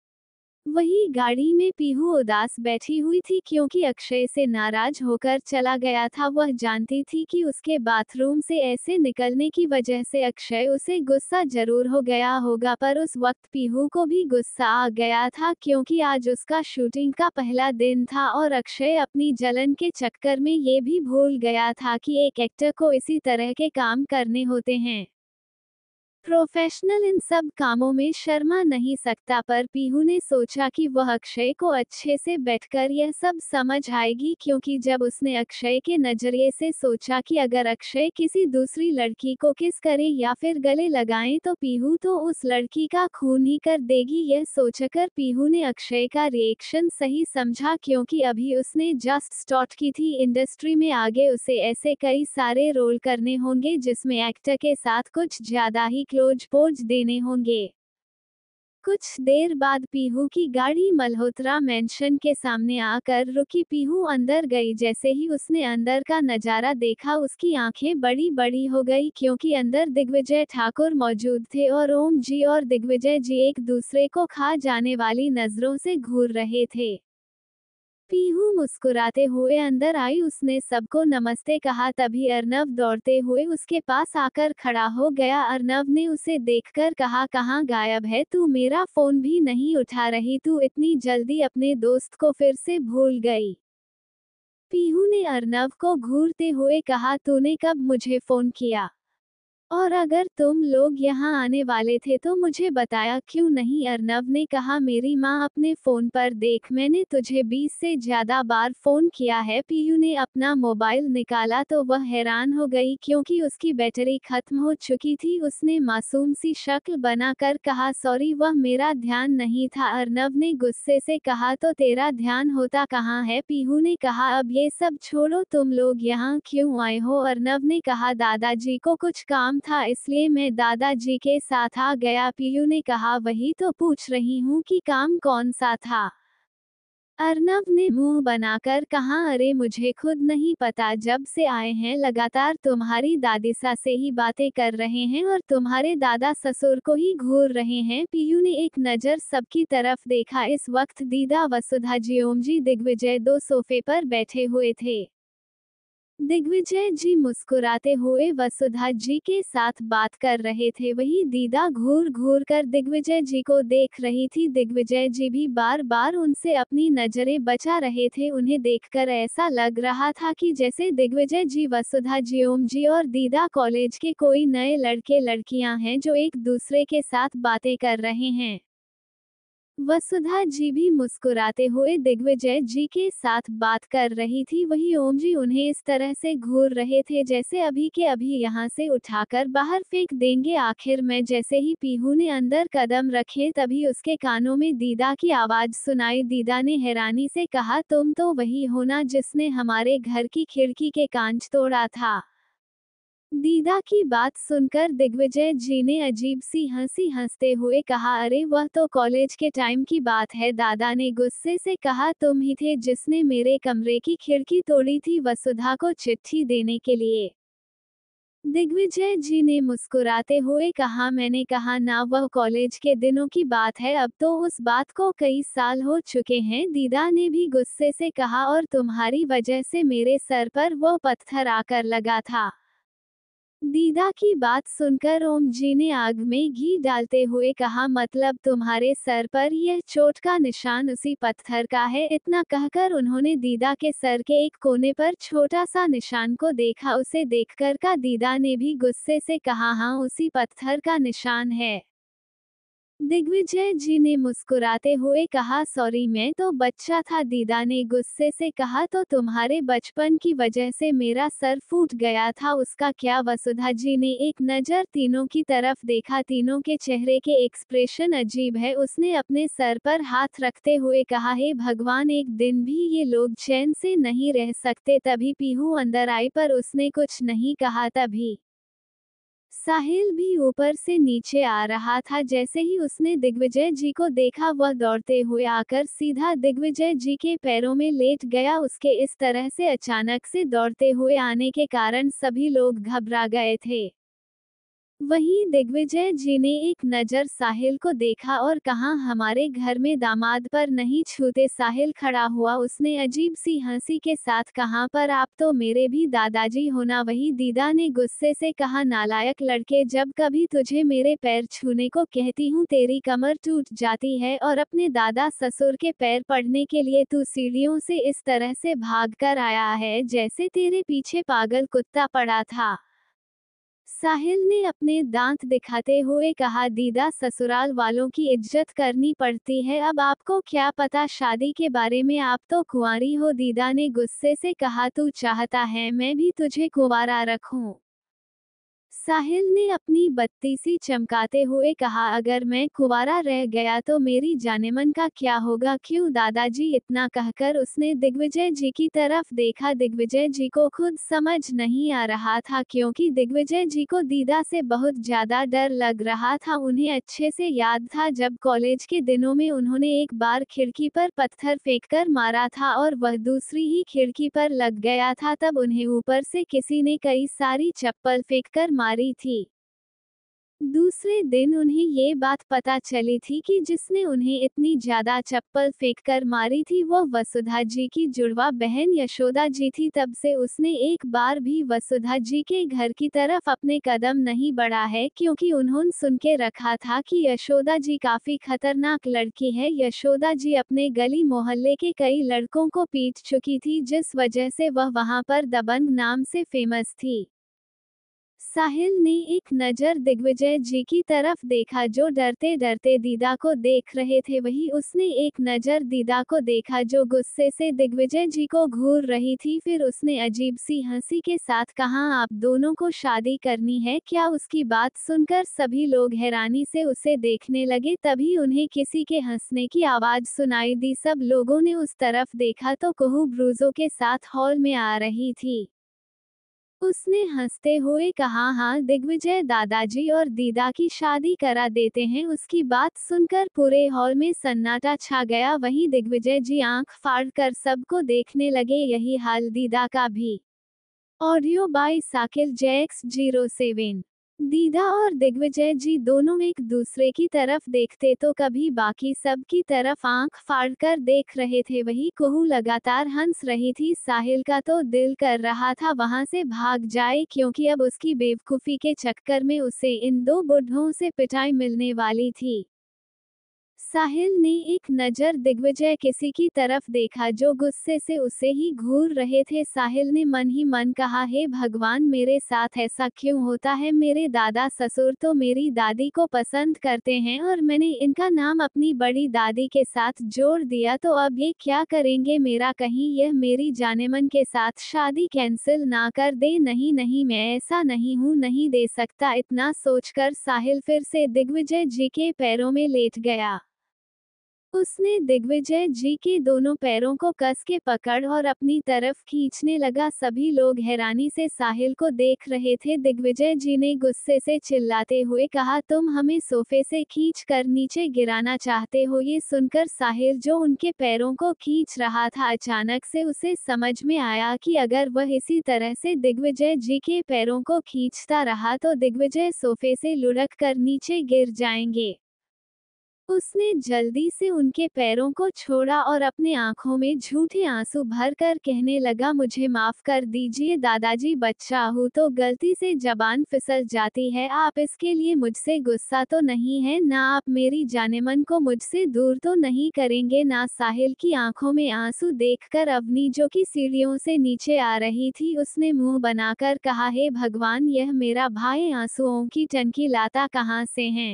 वही गाड़ी में पीहू उदास बैठी हुई थी, क्योंकि अक्षय से नाराज होकर चला गया था। वह जानती थी कि उसके बाथरूम से ऐसे निकलने की वजह से अक्षय उसे गुस्सा जरूर हो गया होगा, पर उस वक्त पीहू को भी गुस्सा आ गया था, क्योंकि आज उसका शूटिंग का पहला दिन था और अक्षय अपनी जलन के चक्कर में ये भी भूल गया था कि एक एक्टर को इसी तरह के काम करने होते हैं। प्रोफेशनल इन सब कामों में शर्मा नहीं सकता, पर पीहू ने सोचा कि वह अक्षय को अच्छे से बैठकर यह सब समझ आएगी, क्योंकि जब उसने अक्षय के नजरिए से सोचा कि अगर अक्षय किसी दूसरी लड़की को किस करे या फिर गले लगाएं तो पीहू तो उस लड़की का खून ही कर देगी। यह सोचकर पीहू ने अक्षय का रिएक्शन सही समझा, क्योंकि अभी उसने जस्ट स्टार्ट की थी इंडस्ट्री में, आगे उसे ऐसे कई सारे रोल करने होंगे जिसमें एक्टर के साथ कुछ ज्यादा ही क्लोज पोज देने होंगे। कुछ देर बाद पीहू की गाड़ी मल्होत्रा मेंशन के सामने आकर रुकी। पीहू अंदर गई। जैसे ही उसने अंदर का नजारा देखा, उसकी आंखें बड़ी बड़ी हो गई, क्योंकि अंदर दिग्विजय ठाकुर मौजूद थे और ओम जी और दिग्विजय जी एक दूसरे को खा जाने वाली नजरों से घूर रहे थे। पीहू मुस्कुराते हुए अंदर आई। उसने सबको नमस्ते कहा, तभी अर्नव दौड़ते हुए उसके पास आकर खड़ा हो गया। अर्नव ने उसे देखकर कहा, कहाँ गायब है तू, मेरा फोन भी नहीं उठा रही, तू इतनी जल्दी अपने दोस्त को फिर से भूल गई। पीहू ने अर्नव को घूरते हुए कहा, तूने कब मुझे फोन किया? और अगर तुम लोग यहाँ आने वाले थे तो मुझे बताया क्यों नहीं? अर्नव ने कहा, मेरी माँ अपने फोन पर देख, मैंने तुझे बीस से ज्यादा बार फोन किया है। पीयू ने अपना मोबाइल निकाला तो वह हैरान हो गई क्योंकि उसकी बैटरी खत्म हो चुकी थी। उसने मासूम सी शक्ल बनाकर कहा, सॉरी, वह मेरा ध्यान नहीं था। अर्नव ने गुस्से से कहा, तो तेरा ध्यान होता कहाँ है? पीहू ने कहा, अब ये सब छोड़ो, तुम लोग यहाँ क्यों आए हो? अर्नव ने कहा, दादाजी को कुछ काम था इसलिए मैं दादाजी के साथ आ गया। पीयू ने कहा, वही तो पूछ रही हूँ कि काम कौन सा था? अर्नव ने मुंह बनाकर कहा, अरे मुझे खुद नहीं पता, जब से आए हैं लगातार तुम्हारी दादीसा से ही बातें कर रहे हैं और तुम्हारे दादा ससुर को ही घूर रहे हैं। पीयू ने एक नज़र सबकी तरफ देखा। इस वक्त दीदा, वसुधा जी, ओमजी, दिग्विजय दो सोफे पर बैठे हुए थे। दिग्विजय जी मुस्कुराते हुए वसुधा जी के साथ बात कर रहे थे, वही दीदा घूर घूर कर दिग्विजय जी को देख रही थी। दिग्विजय जी भी बार बार उनसे अपनी नजरें बचा रहे थे। उन्हें देखकर ऐसा लग रहा था कि जैसे दिग्विजय जी, वसुधा जी, ओम जी और दीदा कॉलेज के कोई नए लड़के लड़कियां हैं जो एक दूसरे के साथ बातें कर रहे हैं। वसुधा जी भी मुस्कुराते हुए दिग्विजय जी के साथ बात कर रही थी, वही ओम जी उन्हें इस तरह से घूर रहे थे जैसे अभी के अभी यहाँ से उठाकर बाहर फेंक देंगे। आखिर में जैसे ही पीहू ने अंदर कदम रखे तभी उसके कानों में दीदा की आवाज सुनाई। दीदा ने हैरानी से कहा, तुम तो वही हो ना जिसने हमारे घर की खिड़की के कांच तोड़ा था? दीदा की बात सुनकर दिग्विजय जी ने अजीब सी हंसी हंसते हुए कहा, अरे वह तो कॉलेज के टाइम की बात है। दादा ने गुस्से से कहा, तुम ही थे जिसने मेरे कमरे की खिड़की तोड़ी थी वसुधा को चिट्ठी देने के लिए। दिग्विजय जी ने मुस्कुराते हुए कहा, मैंने कहा ना, वह कॉलेज के दिनों की बात है, अब तो उस बात को कई साल हो चुके हैं। दीदा ने भी गुस्से से कहा, और तुम्हारी वजह से मेरे सर पर वो पत्थर आकर लगा था। दीदा की बात सुनकर ओम जी ने आग में घी डालते हुए कहा, मतलब तुम्हारे सर पर यह चोट का निशान उसी पत्थर का है? इतना कहकर उन्होंने दीदा के सर के एक कोने पर छोटा सा निशान को देखा। उसे देखकर का दीदा ने भी गुस्से से कहा, हाँ, उसी पत्थर का निशान है। दिग्विजय जी ने मुस्कुराते हुए कहा, सॉरी, मैं तो बच्चा था। दीदा ने गुस्से से कहा, तो तुम्हारे बचपन की वजह से मेरा सर फूट गया था, उसका क्या? वसुधा जी ने एक नज़र तीनों की तरफ देखा। तीनों के चेहरे के एक्सप्रेशन अजीब है। उसने अपने सर पर हाथ रखते हुए कहा, हे भगवान, एक दिन भी ये लोग चैन से नहीं रह सकते। तभी पीहू अंदर आई पर उसने कुछ नहीं कहा। तभी साहिल भी ऊपर से नीचे आ रहा था। जैसे ही उसने दिग्विजय जी को देखा वह दौड़ते हुए आकर सीधा दिग्विजय जी के पैरों में लेट गया। उसके इस तरह से अचानक से दौड़ते हुए आने के कारण सभी लोग घबरा गए थे। वहीं दिग्विजय जी ने एक नज़र साहिल को देखा और कहा, हमारे घर में दामाद पर नहीं छूते। साहिल खड़ा हुआ, उसने अजीब सी हंसी के साथ कहा, पर आप तो मेरे भी दादाजी हो ना? वही दीदा ने गुस्से से कहा, नालायक लड़के, जब कभी तुझे मेरे पैर छूने को कहती हूँ तेरी कमर टूट जाती है, और अपने दादा ससुर के पैर पड़ने के लिए तू सीढ़ियों से इस तरह से भाग कर आया है जैसे तेरे पीछे पागल कुत्ता पड़ा था। साहिल ने अपने दांत दिखाते हुए कहा, दीदा, ससुराल वालों की इज्जत करनी पड़ती है, अब आपको क्या पता शादी के बारे में, आप तो कुंवारी हो। दीदा ने गुस्से से कहा, तू चाहता है मैं भी तुझे कुंवारा रखूं? साहिल ने अपनी बत्ती सी चमकाते हुए कहा, अगर मैं कुंवारा रह गया तो मेरी जानेमन का क्या होगा? क्यों दादाजी? इतना कहकर उसने दिग्विजय जी की तरफ देखा। दिग्विजय जी को खुद समझ नहीं आ रहा था क्योंकि दिग्विजय जी को दीदा से बहुत ज्यादा डर लग रहा था। उन्हें अच्छे से याद था जब कॉलेज के दिनों में उन्होंने एक बार खिड़की पर पत्थर फेंककर मारा था और वह दूसरी ही खिड़की पर लग गया था। तब उन्हें ऊपर से किसी ने कई सारी चप्पल फेंककर मारी थी। दूसरे दिन उन्हें ये बात पता चली थी कि जिसने उन्हें इतनी ज्यादा चप्पल फेंककर मारी थी वो वसुधा जी की जुड़वा बहन यशोदा जी थी। तब से उसने एक बार भी वसुधा जी के घर की तरफ अपने कदम नहीं बढ़ा है, क्योंकि उन्होंने सुन के रखा था कि यशोदा जी काफी खतरनाक लड़की है। यशोदा जी अपने गली मोहल्ले के कई लड़कों को पीट चुकी थी, जिस वजह से वह वहां पर दबंग नाम से फेमस थी। साहिल ने एक नज़र दिग्विजय जी की तरफ देखा, जो डरते डरते दीदा को देख रहे थे। वही उसने एक नज़र दीदा को देखा, जो गुस्से से दिग्विजय जी को घूर रही थी। फिर उसने अजीब सी हंसी के साथ कहा, आप दोनों को शादी करनी है क्या? उसकी बात सुनकर सभी लोग हैरानी से उसे देखने लगे। तभी उन्हें किसी के हंसने की आवाज़ सुनाई दी। सब लोगों ने उस तरफ देखा तो कुहू ब्रूजो के साथ हॉल में आ रही थी। उसने हंसते हुए कहा, हाँ दिग्विजय, दादाजी और दीदा की शादी करा देते हैं। उसकी बात सुनकर पूरे हॉल में सन्नाटा छा गया। वहीं दिग्विजय जी आंख फाड़ कर सबको देखने लगे। यही हाल दीदा का भी। Audio by Sakil Jacks zero seven. Dida और दिग्विजय जी दोनों एक दूसरे की तरफ देखते तो कभी बाकी सब की तरफ आंख फाड़कर देख रहे थे। वही कुहू लगातार हंस रही थी। साहिल का तो दिल कर रहा था वहां से भाग जाए, क्योंकि अब उसकी बेवकूफी के चक्कर में उसे इन दो बुढ़ों से पिटाई मिलने वाली थी। साहिल ने एक नज़र दिग्विजय किसी की तरफ देखा, जो गुस्से से उसे ही घूर रहे थे। साहिल ने मन ही मन कहा, हे भगवान, मेरे साथ ऐसा क्यों होता है? मेरे दादा ससुर तो मेरी दादी को पसंद करते हैं और मैंने इनका नाम अपनी बड़ी दादी के साथ जोड़ दिया, तो अब ये क्या करेंगे मेरा? कहीं यह मेरी जानेमन के साथ शादी कैंसिल ना कर दे। नहीं नहीं, मैं ऐसा नहीं हूँ, नहीं दे सकता। इतना सोचकर साहिल फिर से दिग्विजय जी के पैरों में लेट गया। उसने दिग्विजय जी के दोनों पैरों को कस के पकड़ और अपनी तरफ खींचने लगा। सभी लोग हैरानी से साहिल को देख रहे थे। दिग्विजय जी ने गुस्से से चिल्लाते हुए कहा, तुम हमें सोफे से खींच कर नीचे गिराना चाहते हो? ये सुनकर साहिल, जो उनके पैरों को खींच रहा था, अचानक से उसे समझ में आया कि अगर वह इसी तरह से दिग्विजय जी के पैरों को खींचता रहा तो दिग्विजय सोफे से लुढ़क कर नीचे गिर जाएंगे। उसने जल्दी से उनके पैरों को छोड़ा और अपने आंखों में झूठे आंसू भरकर कहने लगा, मुझे माफ कर दीजिए दादाजी, बच्चा हूँ तो गलती से जबान फिसल जाती है। आप इसके लिए मुझसे गुस्सा तो नहीं है ना? आप मेरी जानेमन को मुझसे दूर तो नहीं करेंगे ना? साहिल की आंखों में आंसू देखकर अवनी, जो कि सीढ़ियों से नीचे आ रही थी, उसने मुंह बनाकर कहा, हे भगवान, यह मेरा भाई आंसुओं की टंकी लाता कहाँ से है?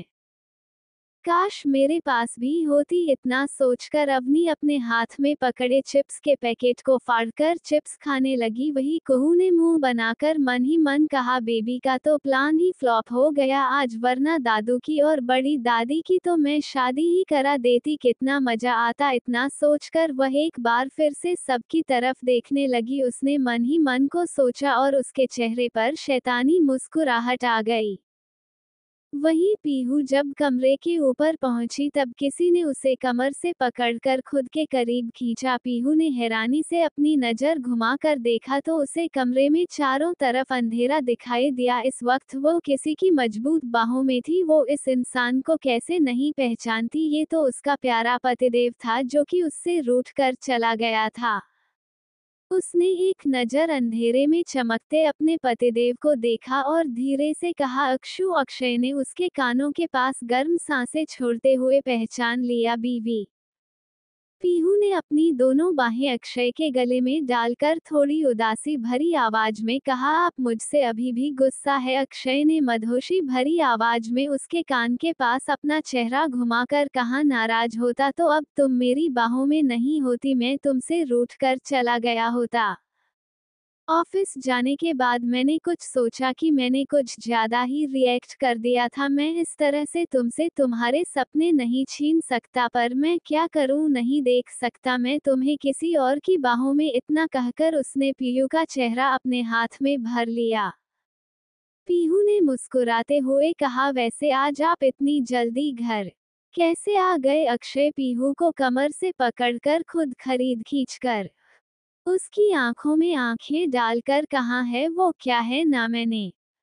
काश मेरे पास भी होती। इतना सोचकर अवनी अपने हाथ में पकड़े चिप्स के पैकेट को फाड़कर चिप्स खाने लगी। वही कुहू ने मुंह बनाकर मन ही मन कहा, बेबी का तो प्लान ही फ्लॉप हो गया आज, वरना दादू की और बड़ी दादी की तो मैं शादी ही करा देती, कितना मजा आता। इतना सोचकर वह एक बार फिर से सबकी तरफ देखने लगी। उसने मन ही मन को सोचा और उसके चेहरे पर शैतानी मुस्कुराहट आ गई। वहीं पीहू जब कमरे के ऊपर पहुंची तब किसी ने उसे कमर से पकड़कर खुद के करीब खींचा। पीहू ने हैरानी से अपनी नज़र घुमाकर देखा तो उसे कमरे में चारों तरफ अंधेरा दिखाई दिया। इस वक्त वो किसी की मजबूत बाहों में थी। वो इस इंसान को कैसे नहीं पहचानती? ये तो उसका प्यारा पतिदेव था, जो कि उससे रूठ कर चला गया था। उसने एक नज़र अंधेरे में चमकते अपने पतिदेव को देखा और धीरे से कहा, अक्षु। अक्षय ने उसके कानों के पास गर्म सांसें छोड़ते हुए पहचान लिया, बीवी। पीहू ने अपनी दोनों बाहें अक्षय के गले में डालकर थोड़ी उदासी भरी आवाज में कहा, आप मुझसे अभी भी गुस्सा है? अक्षय ने मदहोशी भरी आवाज में उसके कान के पास अपना चेहरा घुमाकर कहा, नाराज होता तो अब तुम मेरी बाहों में नहीं होती, मैं तुमसे रूठ कर चला गया होता। ऑफिस जाने के बाद मैंने कुछ सोचा कि मैंने कुछ ज्यादा ही रिएक्ट कर दिया था। मैं इस तरह से तुमसे तुम्हारे सपने नहीं छीन सकता, पर मैं क्या करूं, नहीं देख सकता मैं तुम्हें किसी और की बाहों में। इतना कहकर उसने पीहू का चेहरा अपने हाथ में भर लिया। पीहू ने मुस्कुराते हुए कहा, वैसे आज आप इतनी जल्दी घर कैसे आ गए? अक्षय पीहू को कमर से पकड़कर खुद खरीद खींचकर उसकी आंखों में आंखें डालकर कहा, है वो क्या है ना? मैंने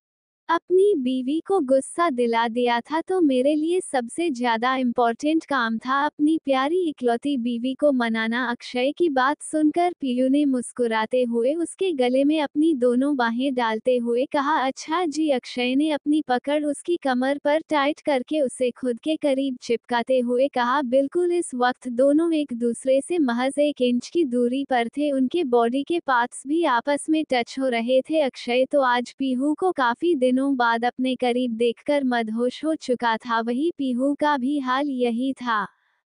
अपनी बीवी को गुस्सा दिला दिया था तो मेरे लिए सबसे ज्यादा इम्पोर्टेंट काम था अपनी प्यारी इकलौती बीवी को मनाना। अक्षय की बात सुनकर पीयू ने मुस्कुराते हुए उसके गले में अपनी दोनों बाहें डालते हुए कहा, अच्छा जी। अक्षय ने अपनी पकड़ उसकी कमर पर टाइट करके उसे खुद के करीब चिपकाते हुए कहा, बिल्कुल। इस वक्त दोनों एक दूसरे से महज एक इंच की दूरी पर थे, उनके बॉडी के पार्ट्स भी आपस में टच हो रहे थे। अक्षय तो आज पीहू को काफी दिनों बाद अपने करीब देखकर मदहोश हो चुका था, वही पीहू का भी हाल यही था।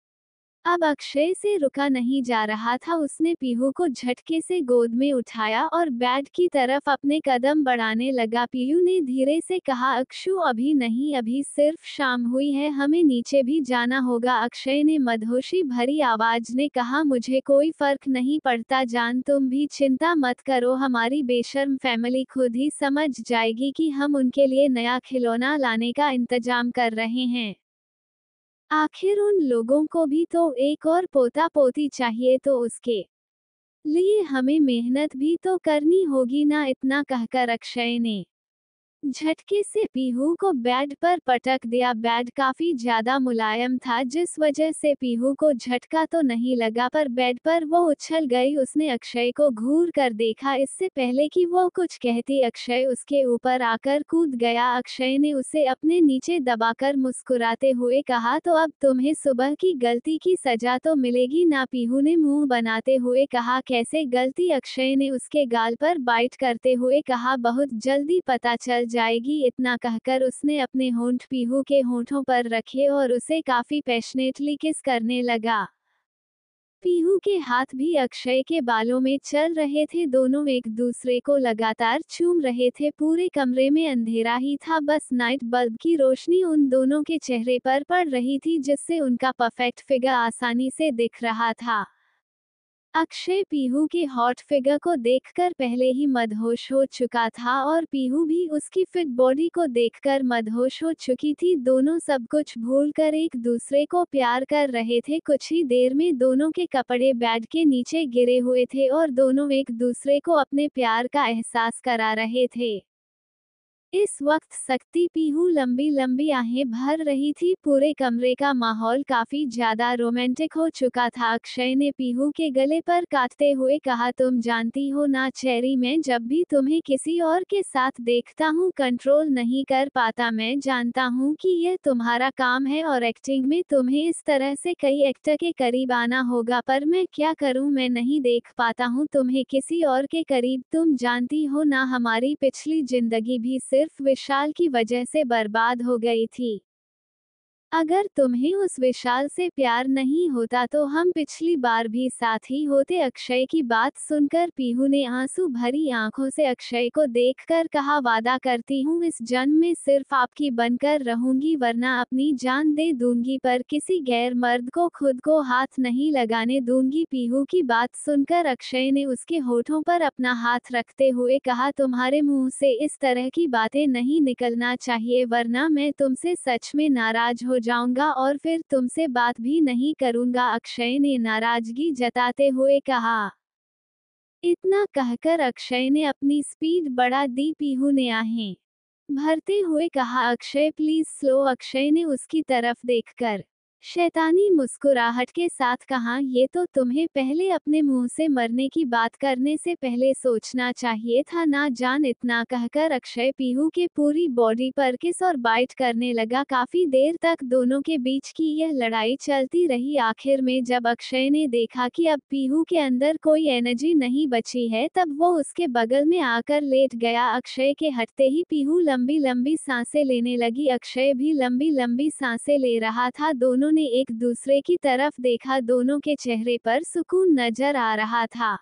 अब अक्षय से रुका नहीं जा रहा था, उसने पीहू को झटके से गोद में उठाया और बेड की तरफ अपने कदम बढ़ाने लगा। पीहू ने धीरे से कहा, अक्षु अभी नहीं, अभी सिर्फ शाम हुई है, हमें नीचे भी जाना होगा। अक्षय ने मदहोशी भरी आवाज में कहा, मुझे कोई फर्क नहीं पड़ता जान, तुम भी चिंता मत करो, हमारी बेशर्म फैमिली खुद ही समझ जाएगी कि हम उनके लिए नया खिलौना लाने का इंतजाम कर रहे हैं। आखिर उन लोगों को भी तो एक और पोता पोती चाहिए, तो उसके लिए हमें मेहनत भी तो करनी होगी ना। इतना कहकर अक्षय ने झटके से पीहू को बेड पर पटक दिया। बेड काफी ज्यादा मुलायम था, जिस वजह से पीहू को झटका तो नहीं लगा, पर बेड पर वो उछल गई। उसने अक्षय को घूर कर देखा, इससे पहले कि वो कुछ कहती अक्षय उसके ऊपर आकर कूद गया। अक्षय ने उसे अपने नीचे दबाकर मुस्कुराते हुए कहा, तो अब तुम्हें सुबह की गलती की सजा तो मिलेगी ना। पीहू ने मुंह बनाते हुए कहा, कैसे गलती। अक्षय ने उसके गाल पर बाइट करते हुए कहा, बहुत जल्दी पता चल जाएगी। इतना कहकर उसने अपने होंठ पीहू के होंठों पर रखे और उसे काफी पैशनेटली किस करने लगा। पीहू के हाथ भी अक्षय के बालों में चल रहे थे, दोनों एक दूसरे को लगातार चूम रहे थे। पूरे कमरे में अंधेरा ही था, बस नाइट बल्ब की रोशनी उन दोनों के चेहरे पर पड़ रही थी, जिससे उनका परफेक्ट फिगर आसानी से दिख रहा था। अक्षय पीहू के हॉट फिगर को देखकर पहले ही मदहोश हो चुका था और पीहू भी उसकी फिट बॉडी को देखकर मदहोश हो चुकी थी। दोनों सब कुछ भूलकर एक दूसरे को प्यार कर रहे थे। कुछ ही देर में दोनों के कपड़े बेड के नीचे गिरे हुए थे और दोनों एक दूसरे को अपने प्यार का एहसास करा रहे थे। इस वक्त सकती पीहू लंबी लंबी आहें भर रही थी। पूरे कमरे का माहौल काफी ज्यादा रोमांटिक हो चुका था। अक्षय ने पीहू के गले पर काटते हुए कहा, तुम जानती हो ना चेरी, मैं जब भी तुम्हें किसी और के साथ देखता हूँ कंट्रोल नहीं कर पाता। मैं जानता हूँ कि यह तुम्हारा काम है और एक्टिंग में तुम्हें इस तरह से कई एक्टर के करीब आना होगा, पर मैं क्या करूँ, मैं नहीं देख पाता हूँ तुम्हें किसी और के करीब। तुम जानती हो ना, हमारी पिछली जिंदगी भी सिर्फ विशाल की वजह से बर्बाद हो गई थी। अगर तुम्हें उस विशाल से प्यार नहीं होता तो हम पिछली बार भी साथ ही होते। अक्षय की बात सुनकर पीहू ने आंसू भरी आंखों से अक्षय को देखकर कहा, वादा करती हूँ इस जन्म में सिर्फ आपकी बनकर रहूंगी, वरना अपनी जान दे दूंगी, पर किसी गैर मर्द को खुद को हाथ नहीं लगाने दूंगी। पीहू की बात सुनकर अक्षय ने उसके होठों पर अपना हाथ रखते हुए कहा, तुम्हारे मुंह से इस तरह की बातें नहीं निकलना चाहिए, वरना मैं तुमसे सच में नाराज हो जाऊंगा और फिर तुमसे बात भी नहीं करूंगा। अक्षय ने नाराजगी जताते हुए कहा। इतना कहकर अक्षय ने अपनी स्पीड बढ़ा दी। पीहू ने आहें भरते हुए कहा, अक्षय प्लीज स्लो। अक्षय ने उसकी तरफ देखकर शैतानी मुस्कुराहट के साथ कहा, ये तो तुम्हें पहले अपने मुंह से मरने की बात करने से पहले सोचना चाहिए था ना जान। इतना कहकर अक्षय पीहू के पूरी बॉडी पर किस और बाइट करने लगा। काफी देर तक दोनों के बीच की यह लड़ाई चलती रही। आखिर में जब अक्षय ने देखा कि अब पीहू के अंदर कोई एनर्जी नहीं बची है, तब वो उसके बगल में आकर लेट गया। अक्षय के हटते ही पीहू लंबी लंबी सांसें लेने लगी। अक्षय भी लंबी लंबी सांसें ले रहा था। दोनों ने एक दूसरे की तरफ देखा, दोनों के चेहरे पर सुकून नजर आ रहा था।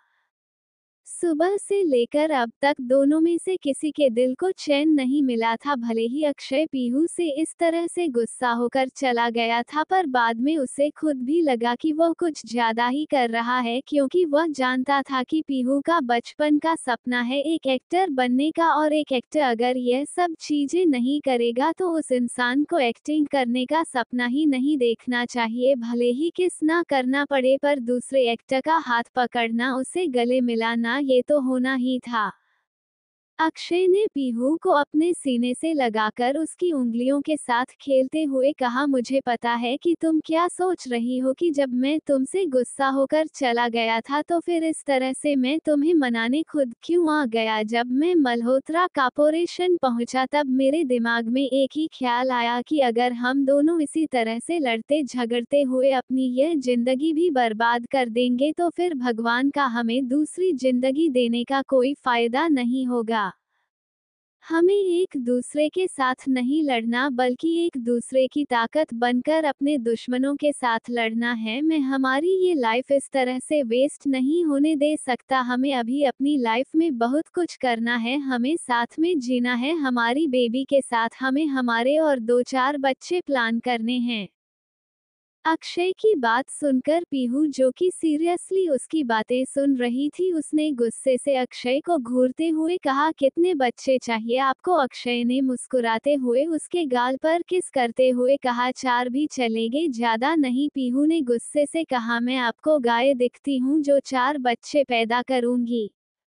सुबह से लेकर अब तक दोनों में से किसी के दिल को चैन नहीं मिला था। भले ही अक्षय पीहू से इस तरह से गुस्सा होकर चला गया था, पर बाद में उसे खुद भी लगा कि वह कुछ ज्यादा ही कर रहा है, क्योंकि वह जानता था कि पीहू का बचपन का सपना है एक एक्टर बनने का, और एक एक्टर अगर यह सब चीजें नहीं करेगा तो उस इंसान को एक्टिंग करने का सपना ही नहीं देखना चाहिए। भले ही किस ना करना पड़े, पर दूसरे एक्टर का हाथ पकड़ना, उसे गले मिलाना, ये तो होना ही था। अक्षय ने पीहू को अपने सीने से लगाकर उसकी उंगलियों के साथ खेलते हुए कहा, मुझे पता है कि तुम क्या सोच रही हो कि जब मैं तुमसे गुस्सा होकर चला गया था तो फिर इस तरह से मैं तुम्हें मनाने खुद क्यों आ गया। जब मैं मल्होत्रा कॉर्पोरेशन पहुंचा तब मेरे दिमाग में एक ही ख्याल आया कि अगर हम दोनों इसी तरह से लड़ते झगड़ते हुए अपनी यह जिंदगी भी बर्बाद कर देंगे तो फिर भगवान का हमें दूसरी जिंदगी देने का कोई फायदा नहीं होगा। हमें एक दूसरे के साथ नहीं लड़ना बल्कि एक दूसरे की ताकत बनकर अपने दुश्मनों के साथ लड़ना है। मैं हमारी ये लाइफ इस तरह से वेस्ट नहीं होने दे सकता। हमें अभी अपनी लाइफ में बहुत कुछ करना है, हमें साथ में जीना है, हमारी बेबी के साथ हमें हमारे और दो चार बच्चे प्लान करने हैं। अक्षय की बात सुनकर पीहू, जो कि सीरियसली उसकी बातें सुन रही थी, उसने गुस्से से अक्षय को घूरते हुए कहा, कितने बच्चे चाहिए आपको। अक्षय ने मुस्कुराते हुए उसके गाल पर किस करते हुए कहा, चार भी चलेंगे, ज्यादा नहीं। पीहू ने गुस्से से कहा, मैं आपको गाय दिखती हूँ जो चार बच्चे पैदा करूंगी।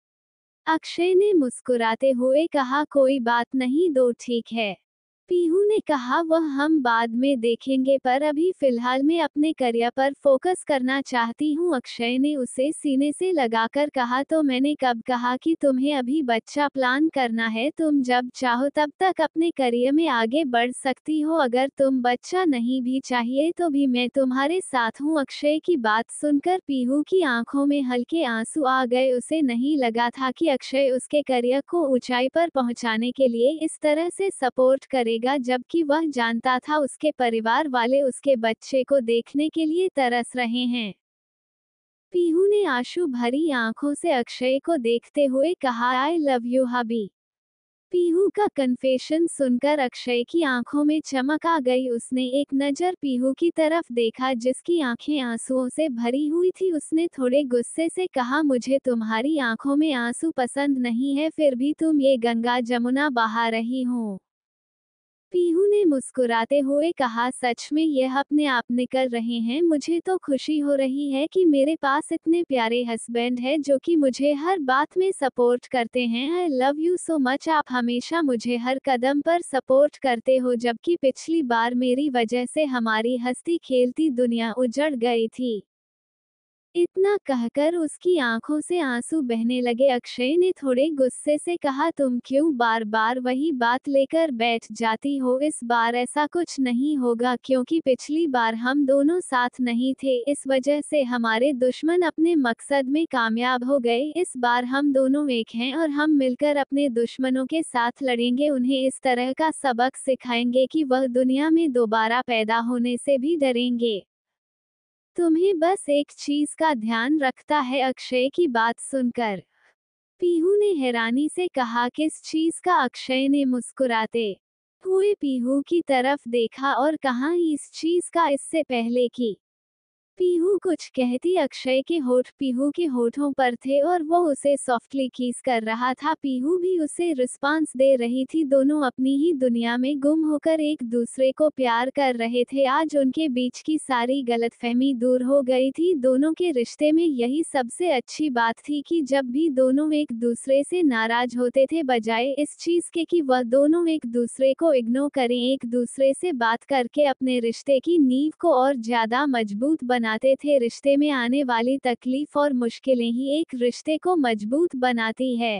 अक्षय ने मुस्कुराते हुए कहा, कोई बात नहीं, दो ठीक है। पीहू ने कहा, वह हम बाद में देखेंगे, पर अभी फिलहाल मैं अपने करियर पर फोकस करना चाहती हूँ। अक्षय ने उसे सीने से लगाकर कहा, तो मैंने कब कहा कि तुम्हें अभी बच्चा प्लान करना है। तुम जब चाहो तब तक अपने करियर में आगे बढ़ सकती हो। अगर तुम बच्चा नहीं भी चाहिए तो भी मैं तुम्हारे साथ हूँ। अक्षय की बात सुनकर पीहू की आंखों में हल्के आंसू आ गए। उसे नहीं लगा था कि अक्षय उसके करियर को ऊंचाई पर पहुंचाने के लिए इस तरह से सपोर्ट करेगा, जबकि वह जानता था उसके परिवार वाले उसके बच्चे को देखने के लिए तरस रहे हैं। पीहू ने आंसू भरी आंखों से अक्षय को देखते हुए कहा, I love you hubby. Pihu का कन्फेशन सुनकर अक्षय की आंखों में चमक आ गई। उसने एक नजर पीहू की तरफ देखा जिसकी आंखें आंसुओं से भरी हुई थी। उसने थोड़े गुस्से से कहा, मुझे तुम्हारी आंखों में आंसू पसंद नहीं है, फिर भी तुम ये गंगा जमुना बहा रही हो। पीहू ने मुस्कुराते हुए कहा, सच में यह अपने आप निकल रहे हैं। मुझे तो खुशी हो रही है कि मेरे पास इतने प्यारे हस्बैंड है जो कि मुझे हर बात में सपोर्ट करते हैं। I love you so much. आप हमेशा मुझे हर कदम पर सपोर्ट करते हो, जबकि पिछली बार मेरी वजह से हमारी हंसती खेलती दुनिया उजड़ गई थी। इतना कहकर उसकी आंखों से आंसू बहने लगे। अक्षय ने थोड़े गुस्से से कहा, तुम क्यों बार बार वही बात लेकर बैठ जाती हो। इस बार ऐसा कुछ नहीं होगा, क्योंकि पिछली बार हम दोनों साथ नहीं थे, इस वजह से हमारे दुश्मन अपने मकसद में कामयाब हो गए। इस बार हम दोनों एक हैं और हम मिलकर अपने दुश्मनों के साथ लड़ेंगे, उन्हें इस तरह का सबक सिखाएंगे कि वह दुनिया में दोबारा पैदा होने से भी डरेंगे। तुम्हें बस एक चीज का ध्यान रखता है। अक्षय की बात सुनकर पीहू ने हैरानी से कहा, किस चीज का। अक्षय ने मुस्कुराते हुए पीहू की तरफ देखा और कहा, इस चीज का, इससे पहले कि पीहू कुछ कहती अक्षय के होठ पीहू के होठों पर थे और वो उसे सॉफ्टली किस कर रहा था। पीहू भी उसे रिस्पांस दे रही थी। दोनों अपनी ही दुनिया में गुम होकर एक दूसरे को प्यार कर रहे थे। आज उनके बीच की सारी गलतफहमी दूर हो गई थी। दोनों के रिश्ते में यही सबसे अच्छी बात थी कि जब भी दोनों एक दूसरे से नाराज होते थे, बजाय इस चीज के कि वह दोनों एक दूसरे को इग्नोर करें, एक दूसरे से बात करके अपने रिश्ते की नींव को और ज्यादा मजबूत बनाते थे। रिश्ते में आने वाली तकलीफ और मुश्किलें ही एक रिश्ते को मजबूत बनाती है।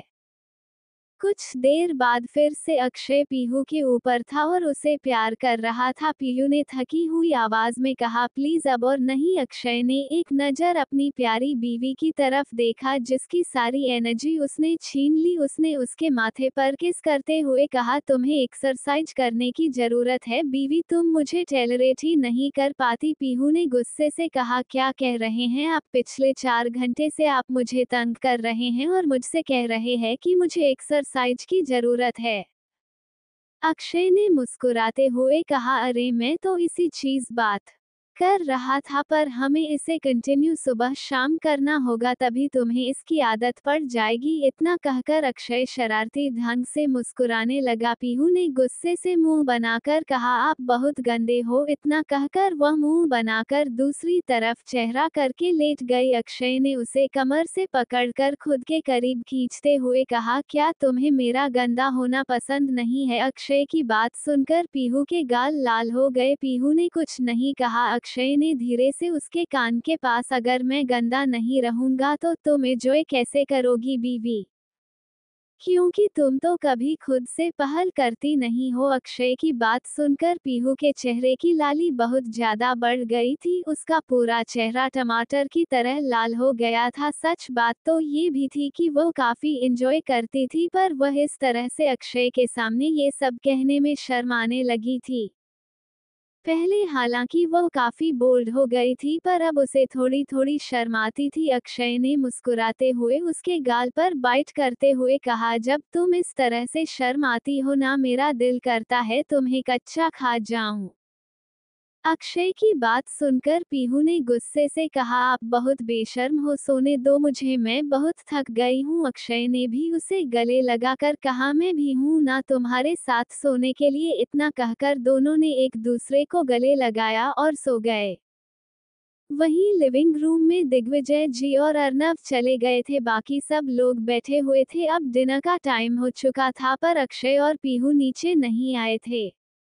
कुछ देर बाद फिर से अक्षय पीहू के ऊपर था और उसे प्यार कर रहा था। पीहू ने थकी हुई आवाज में कहा, प्लीज अब और नहीं। अक्षय ने एक नजर अपनी प्यारी बीवी की तरफ देखा जिसकी सारी एनर्जी उसने छीन ली। उसने उसके माथे पर किस करते हुए कहा, तुम्हें एक्सरसाइज करने की जरूरत है बीवी, तुम मुझे टॉलरेट ही नहीं कर पाती। पीहू ने गुस्से से कहा, क्या कह रहे हैं आप। पिछले चार घंटे से आप मुझे तंग कर रहे हैं और मुझसे कह रहे हैं कि मुझे एक्सरसाइज साइज की जरूरत है। अक्षय ने मुस्कुराते हुए कहा, अरे मैं तो इसी चीज बात कर रहा था, पर हमें इसे कंटिन्यू सुबह शाम करना होगा, तभी तुम्हें इसकी आदत पड़ जाएगी। इतना कहकर अक्षय शरारती ढंग से मुस्कुराने लगा। पीहू ने गुस्से से मुंह बनाकर कहा, आप बहुत गंदे हो। इतना कहकर वह मुंह बनाकर दूसरी तरफ चेहरा करके लेट गई। अक्षय ने उसे कमर से पकड़कर खुद के करीब खींचते हुए कहा, क्या तुम्हें मेरा गंदा होना पसंद नहीं है? अक्षय की बात सुनकर पीहू के गाल लाल हो गए। पीहू ने कुछ नहीं कहा। अक्षय ने धीरे से उसके कान के पास, अगर मैं गंदा नहीं रहूंगा तो तुम एंजॉय कैसे करोगी बीवी? क्योंकि तुम तो कभी खुद से पहल करती नहीं हो। अक्षय की बात सुनकर पीहू के चेहरे की लाली बहुत ज्यादा बढ़ गई थी। उसका पूरा चेहरा टमाटर की तरह लाल हो गया था। सच बात तो ये भी थी कि वो काफी एंजॉय करती थी, पर वह इस तरह से अक्षय के सामने ये सब कहने में शर्माने लगी थी। पहले हालांकि वो काफी बोल्ड हो गई थी, पर अब उसे थोड़ी थोड़ी शर्म आती थी। अक्षय ने मुस्कुराते हुए उसके गाल पर बाइट करते हुए कहा, जब तुम इस तरह से शर्म आती हो ना, मेरा दिल करता है तुम्हें कच्चा खा जाऊं। अक्षय की बात सुनकर पीहू ने गुस्से से कहा, आप बहुत बेशर्म हो, सोने दो मुझे, मैं बहुत थक गई हूँ। अक्षय ने भी उसे गले लगाकर कहा, मैं भी हूँ ना तुम्हारे साथ सोने के लिए। इतना कहकर दोनों ने एक दूसरे को गले लगाया और सो गए। वहीं लिविंग रूम में दिग्विजय जी और अर्नव चले गए थे। बाकी सब लोग बैठे हुए थे। अब डिनर का टाइम हो चुका था, पर अक्षय और पीहू नीचे नहीं आए थे।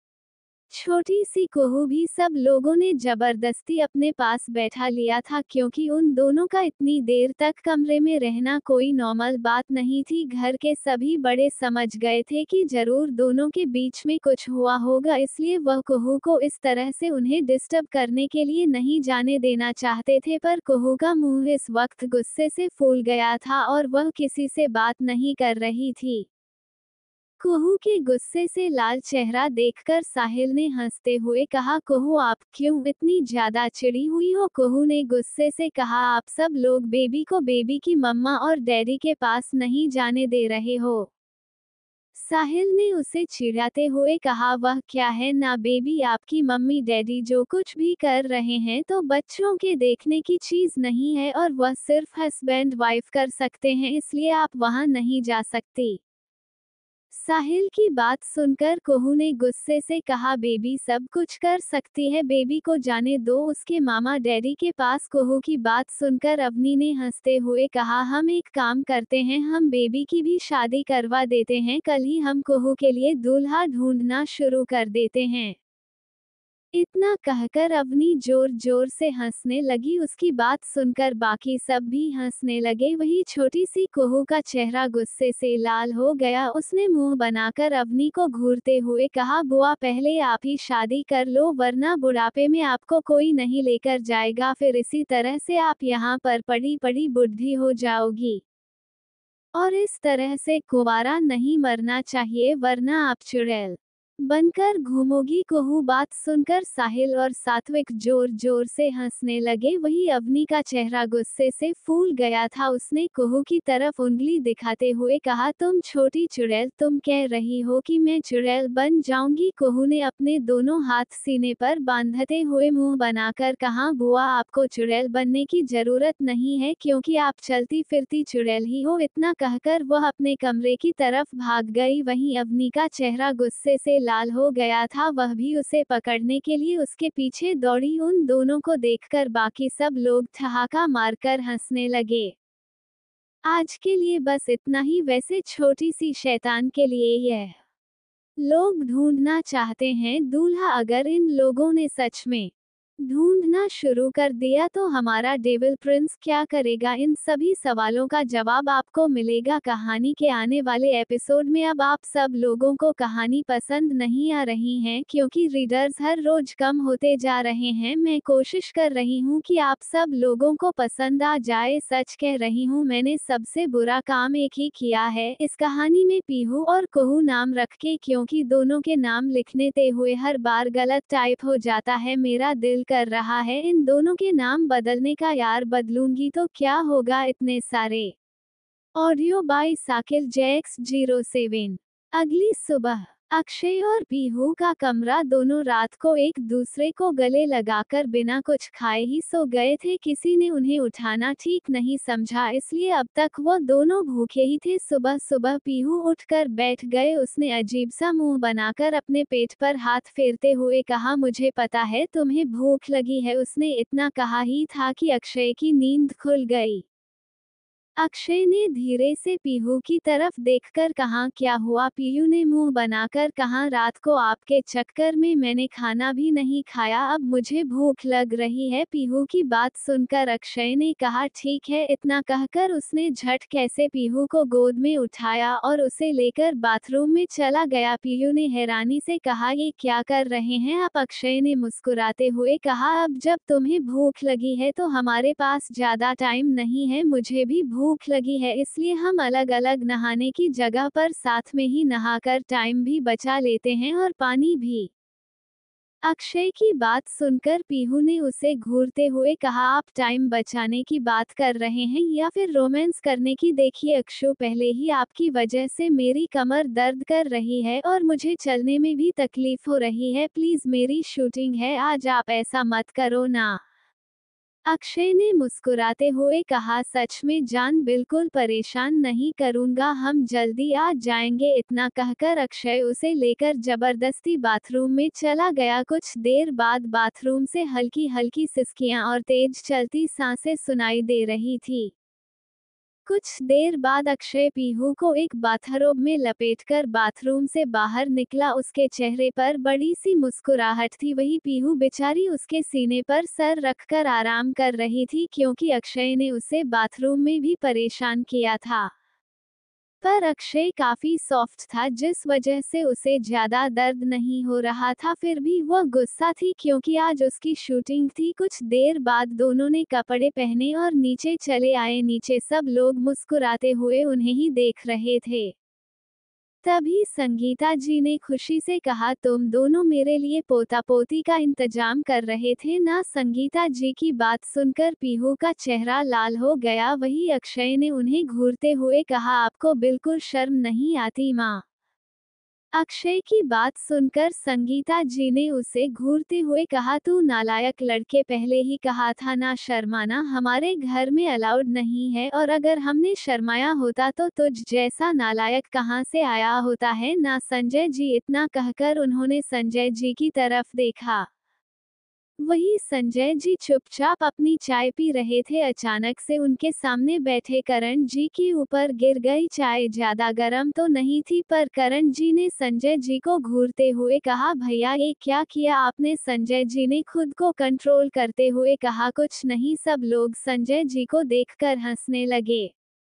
छोटी सी कोहू भी सब लोगों ने जबरदस्ती अपने पास बैठा लिया था, क्योंकि उन दोनों का इतनी देर तक कमरे में रहना कोई नॉर्मल बात नहीं थी। घर के सभी बड़े समझ गए थे कि जरूर दोनों के बीच में कुछ हुआ होगा, इसलिए वह कोहू को इस तरह से उन्हें डिस्टर्ब करने के लिए नहीं जाने देना चाहते थे। पर कोहू का मुंह इस वक्त गुस्से से फूल गया था और वह किसी से बात नहीं कर रही थी। कोहू के गुस्से से लाल चेहरा देखकर साहिल ने हंसते हुए कहा, कोहू आप क्यों इतनी ज्यादा चिढ़ी हुई हो? कोहू ने गुस्से से कहा, आप सब लोग बेबी को बेबी की मम्मा और डैडी के पास नहीं जाने दे रहे हो। साहिल ने उसे चिढ़ाते हुए कहा, वह क्या है ना बेबी, आपकी मम्मी डैडी जो कुछ भी कर रहे हैं तो बच्चों के देखने की चीज नहीं है, और वह सिर्फ हस्बैंड वाइफ कर सकते हैं, इसलिए आप वहां नहीं जा सकती। साहिल की बात सुनकर कोहू ने गुस्से से कहा, बेबी सब कुछ कर सकती है, बेबी को जाने दो उसके मामा डैडी के पास। कोहू की बात सुनकर अवनी ने हंसते हुए कहा, हम एक काम करते हैं, हम बेबी की भी शादी करवा देते हैं, कल ही हम कोहू के लिए दूल्हा ढूंढना शुरू कर देते हैं। इतना कहकर अवनी जोर जोर से हंसने लगी। उसकी बात सुनकर बाकी सब भी हंसने लगे। वही छोटी सी कोहू का चेहरा गुस्से से लाल हो गया। उसने मुंह बनाकर अवनी को घूरते हुए कहा, बुआ पहले आप ही शादी कर लो, वरना बुढ़ापे में आपको कोई नहीं लेकर जाएगा, फिर इसी तरह से आप यहाँ पर पड़ी पड़ी बुढ़ी हो जाओगी। और इस तरह से कुंवारा नहीं मरना चाहिए, वरना आप चुड़ैल बनकर घूमोगी। कोहू बात सुनकर साहिल और सात्विक जोर जोर से हंसने लगे। वही अवनी का चेहरा गुस्से से फूल गया था। उसने कोहू की तरफ उंगली दिखाते हुए कहा, तुम छोटी चुड़ैल, तुम कह रही हो कि मैं चुड़ैल बन जाऊंगी? कोहू ने अपने दोनों हाथ सीने पर बांधते हुए मुंह बनाकर कहा, बुआ आपको चुड़ैल बनने की जरूरत नहीं है, क्योंकि आप चलती फिरती चुड़ैल ही हो। इतना कहकर वह अपने कमरे की तरफ भाग गई। वहीं अवनी का चेहरा गुस्से से लाल हो गया था। वह भी उसे पकड़ने के लिए उसके पीछे दौड़ी। उन दोनों को देखकर बाकी सब लोग ठहाका मारकर हंसने लगे। आज के लिए बस इतना ही। वैसे छोटी सी शैतान के लिए यह लोग ढूंढना चाहते हैं दूल्हा। अगर इन लोगों ने सच में ढूंढना शुरू कर दिया तो हमारा डेविल प्रिंस क्या करेगा? इन सभी सवालों का जवाब आपको मिलेगा कहानी के आने वाले एपिसोड में। अब आप सब लोगों को कहानी पसंद नहीं आ रही है, क्योंकि रीडर्स हर रोज कम होते जा रहे हैं। मैं कोशिश कर रही हूँ कि आप सब लोगों को पसंद आ जाए। सच कह रही हूँ, मैंने सबसे बुरा काम एक ही किया है इस कहानी में, पीहू और कोहू नाम रख के, क्योंकि दोनों के नाम लिखने ते हुए हर बार गलत टाइप हो जाता है। मेरा दिल कर रहा है इन दोनों के नाम बदलने का, यार बदलूंगी तो क्या होगा? इतने सारे audio by Sakil Jacks zero seven. अगली सुबह अक्षय और पीहू का कमरा दोनों रात को एक दूसरे को गले लगाकर बिना कुछ खाए ही सो गए थे। किसी ने उन्हें उठाना ठीक नहीं समझा, इसलिए अब तक वो दोनों भूखे ही थे। सुबह सुबह पीहू उठकर बैठ गए। उसने अजीब सा मुंह बनाकर अपने पेट पर हाथ फेरते हुए कहा, मुझे पता है तुम्हें भूख लगी है। उसने इतना कहा ही था कि अक्षय की नींद खुल गई। अक्षय ने धीरे से पीहू की तरफ देखकर कहा, क्या हुआ? पीहू ने मुंह बनाकर कहा, रात को आपके चक्कर में मैंने खाना भी नहीं खाया, अब मुझे भूख लग रही है। पीहू की बात सुनकर अक्षय ने कहा, ठीक है। इतना कहकर उसने झट कैसे पीहू को गोद में उठाया और उसे लेकर बाथरूम में चला गया। पीहू ने हैरानी से कहा, ये क्या कर रहे हैं आप? अक्षय ने मुस्कुराते हुए कहा, अब जब तुम्हें भूख लगी है तो हमारे पास ज्यादा टाइम नहीं है। मुझे भी भूख लगी है, इसलिए हम अलग अलग नहाने की जगह पर साथ में ही नहाकर टाइम भी बचा लेते हैं और पानी भी। अक्षय की बात सुनकर पीहू ने उसे घूरते हुए कहा, आप टाइम बचाने की बात कर रहे हैं या फिर रोमांस करने की? देखिए अक्षु, पहले ही आपकी वजह से मेरी कमर दर्द कर रही है और मुझे चलने में भी तकलीफ हो रही है। प्लीज, मेरी शूटिंग है आज, आप ऐसा मत करो ना। अक्षय ने मुस्कुराते हुए कहा, सच में जान, बिल्कुल परेशान नहीं करूंगा, हम जल्दी आ जाएंगे। इतना कहकर अक्षय उसे लेकर जबरदस्ती बाथरूम में चला गया। कुछ देर बाद बाथरूम से हल्की हल्की सिसकियां और तेज चलती सांसें सुनाई दे रही थी। कुछ देर बाद अक्षय पीहू को एक बाथरोब में लपेटकर बाथरूम से बाहर निकला। उसके चेहरे पर बड़ी सी मुस्कुराहट थी। वही पीहू बेचारी उसके सीने पर सर रखकर आराम कर रही थी, क्योंकि अक्षय ने उसे बाथरूम में भी परेशान किया था। पर अक्षय काफी सॉफ्ट था, जिस वजह से उसे ज्यादा दर्द नहीं हो रहा था। फिर भी वह गुस्सा थी, क्योंकि आज उसकी शूटिंग थी। कुछ देर बाद दोनों ने कपड़े पहने और नीचे चले आए। नीचे सब लोग मुस्कुराते हुए उन्हें ही देख रहे थे। तभी संगीता जी ने खुशी से कहा, तुम दोनों मेरे लिए पोता पोती का इंतजाम कर रहे थे ना? संगीता जी की बात सुनकर पीहू का चेहरा लाल हो गया। वही अक्षय ने उन्हें घूरते हुए कहा, आपको बिल्कुल शर्म नहीं आती माँ? अक्षय की बात सुनकर संगीता जी ने उसे घूरते हुए कहा, तू नालायक लड़के, पहले ही कहा था ना शर्माना, हमारे घर में अलाउड नहीं है, और अगर हमने शर्माया होता तो तुझ जैसा नालायक कहाँ से आया होता है ना संजय जी? इतना कहकर उन्होंने संजय जी की तरफ देखा। वही संजय जी चुपचाप अपनी चाय पी रहे थे। अचानक से उनके सामने बैठे करण जी के ऊपर गिर गई चाय। ज्यादा गर्म तो नहीं थी, पर करण जी ने संजय जी को घूरते हुए कहा, भैया ये क्या किया आपने? संजय जी ने खुद को कंट्रोल करते हुए कहा, कुछ नहीं। सब लोग संजय जी को देखकर हंसने लगे।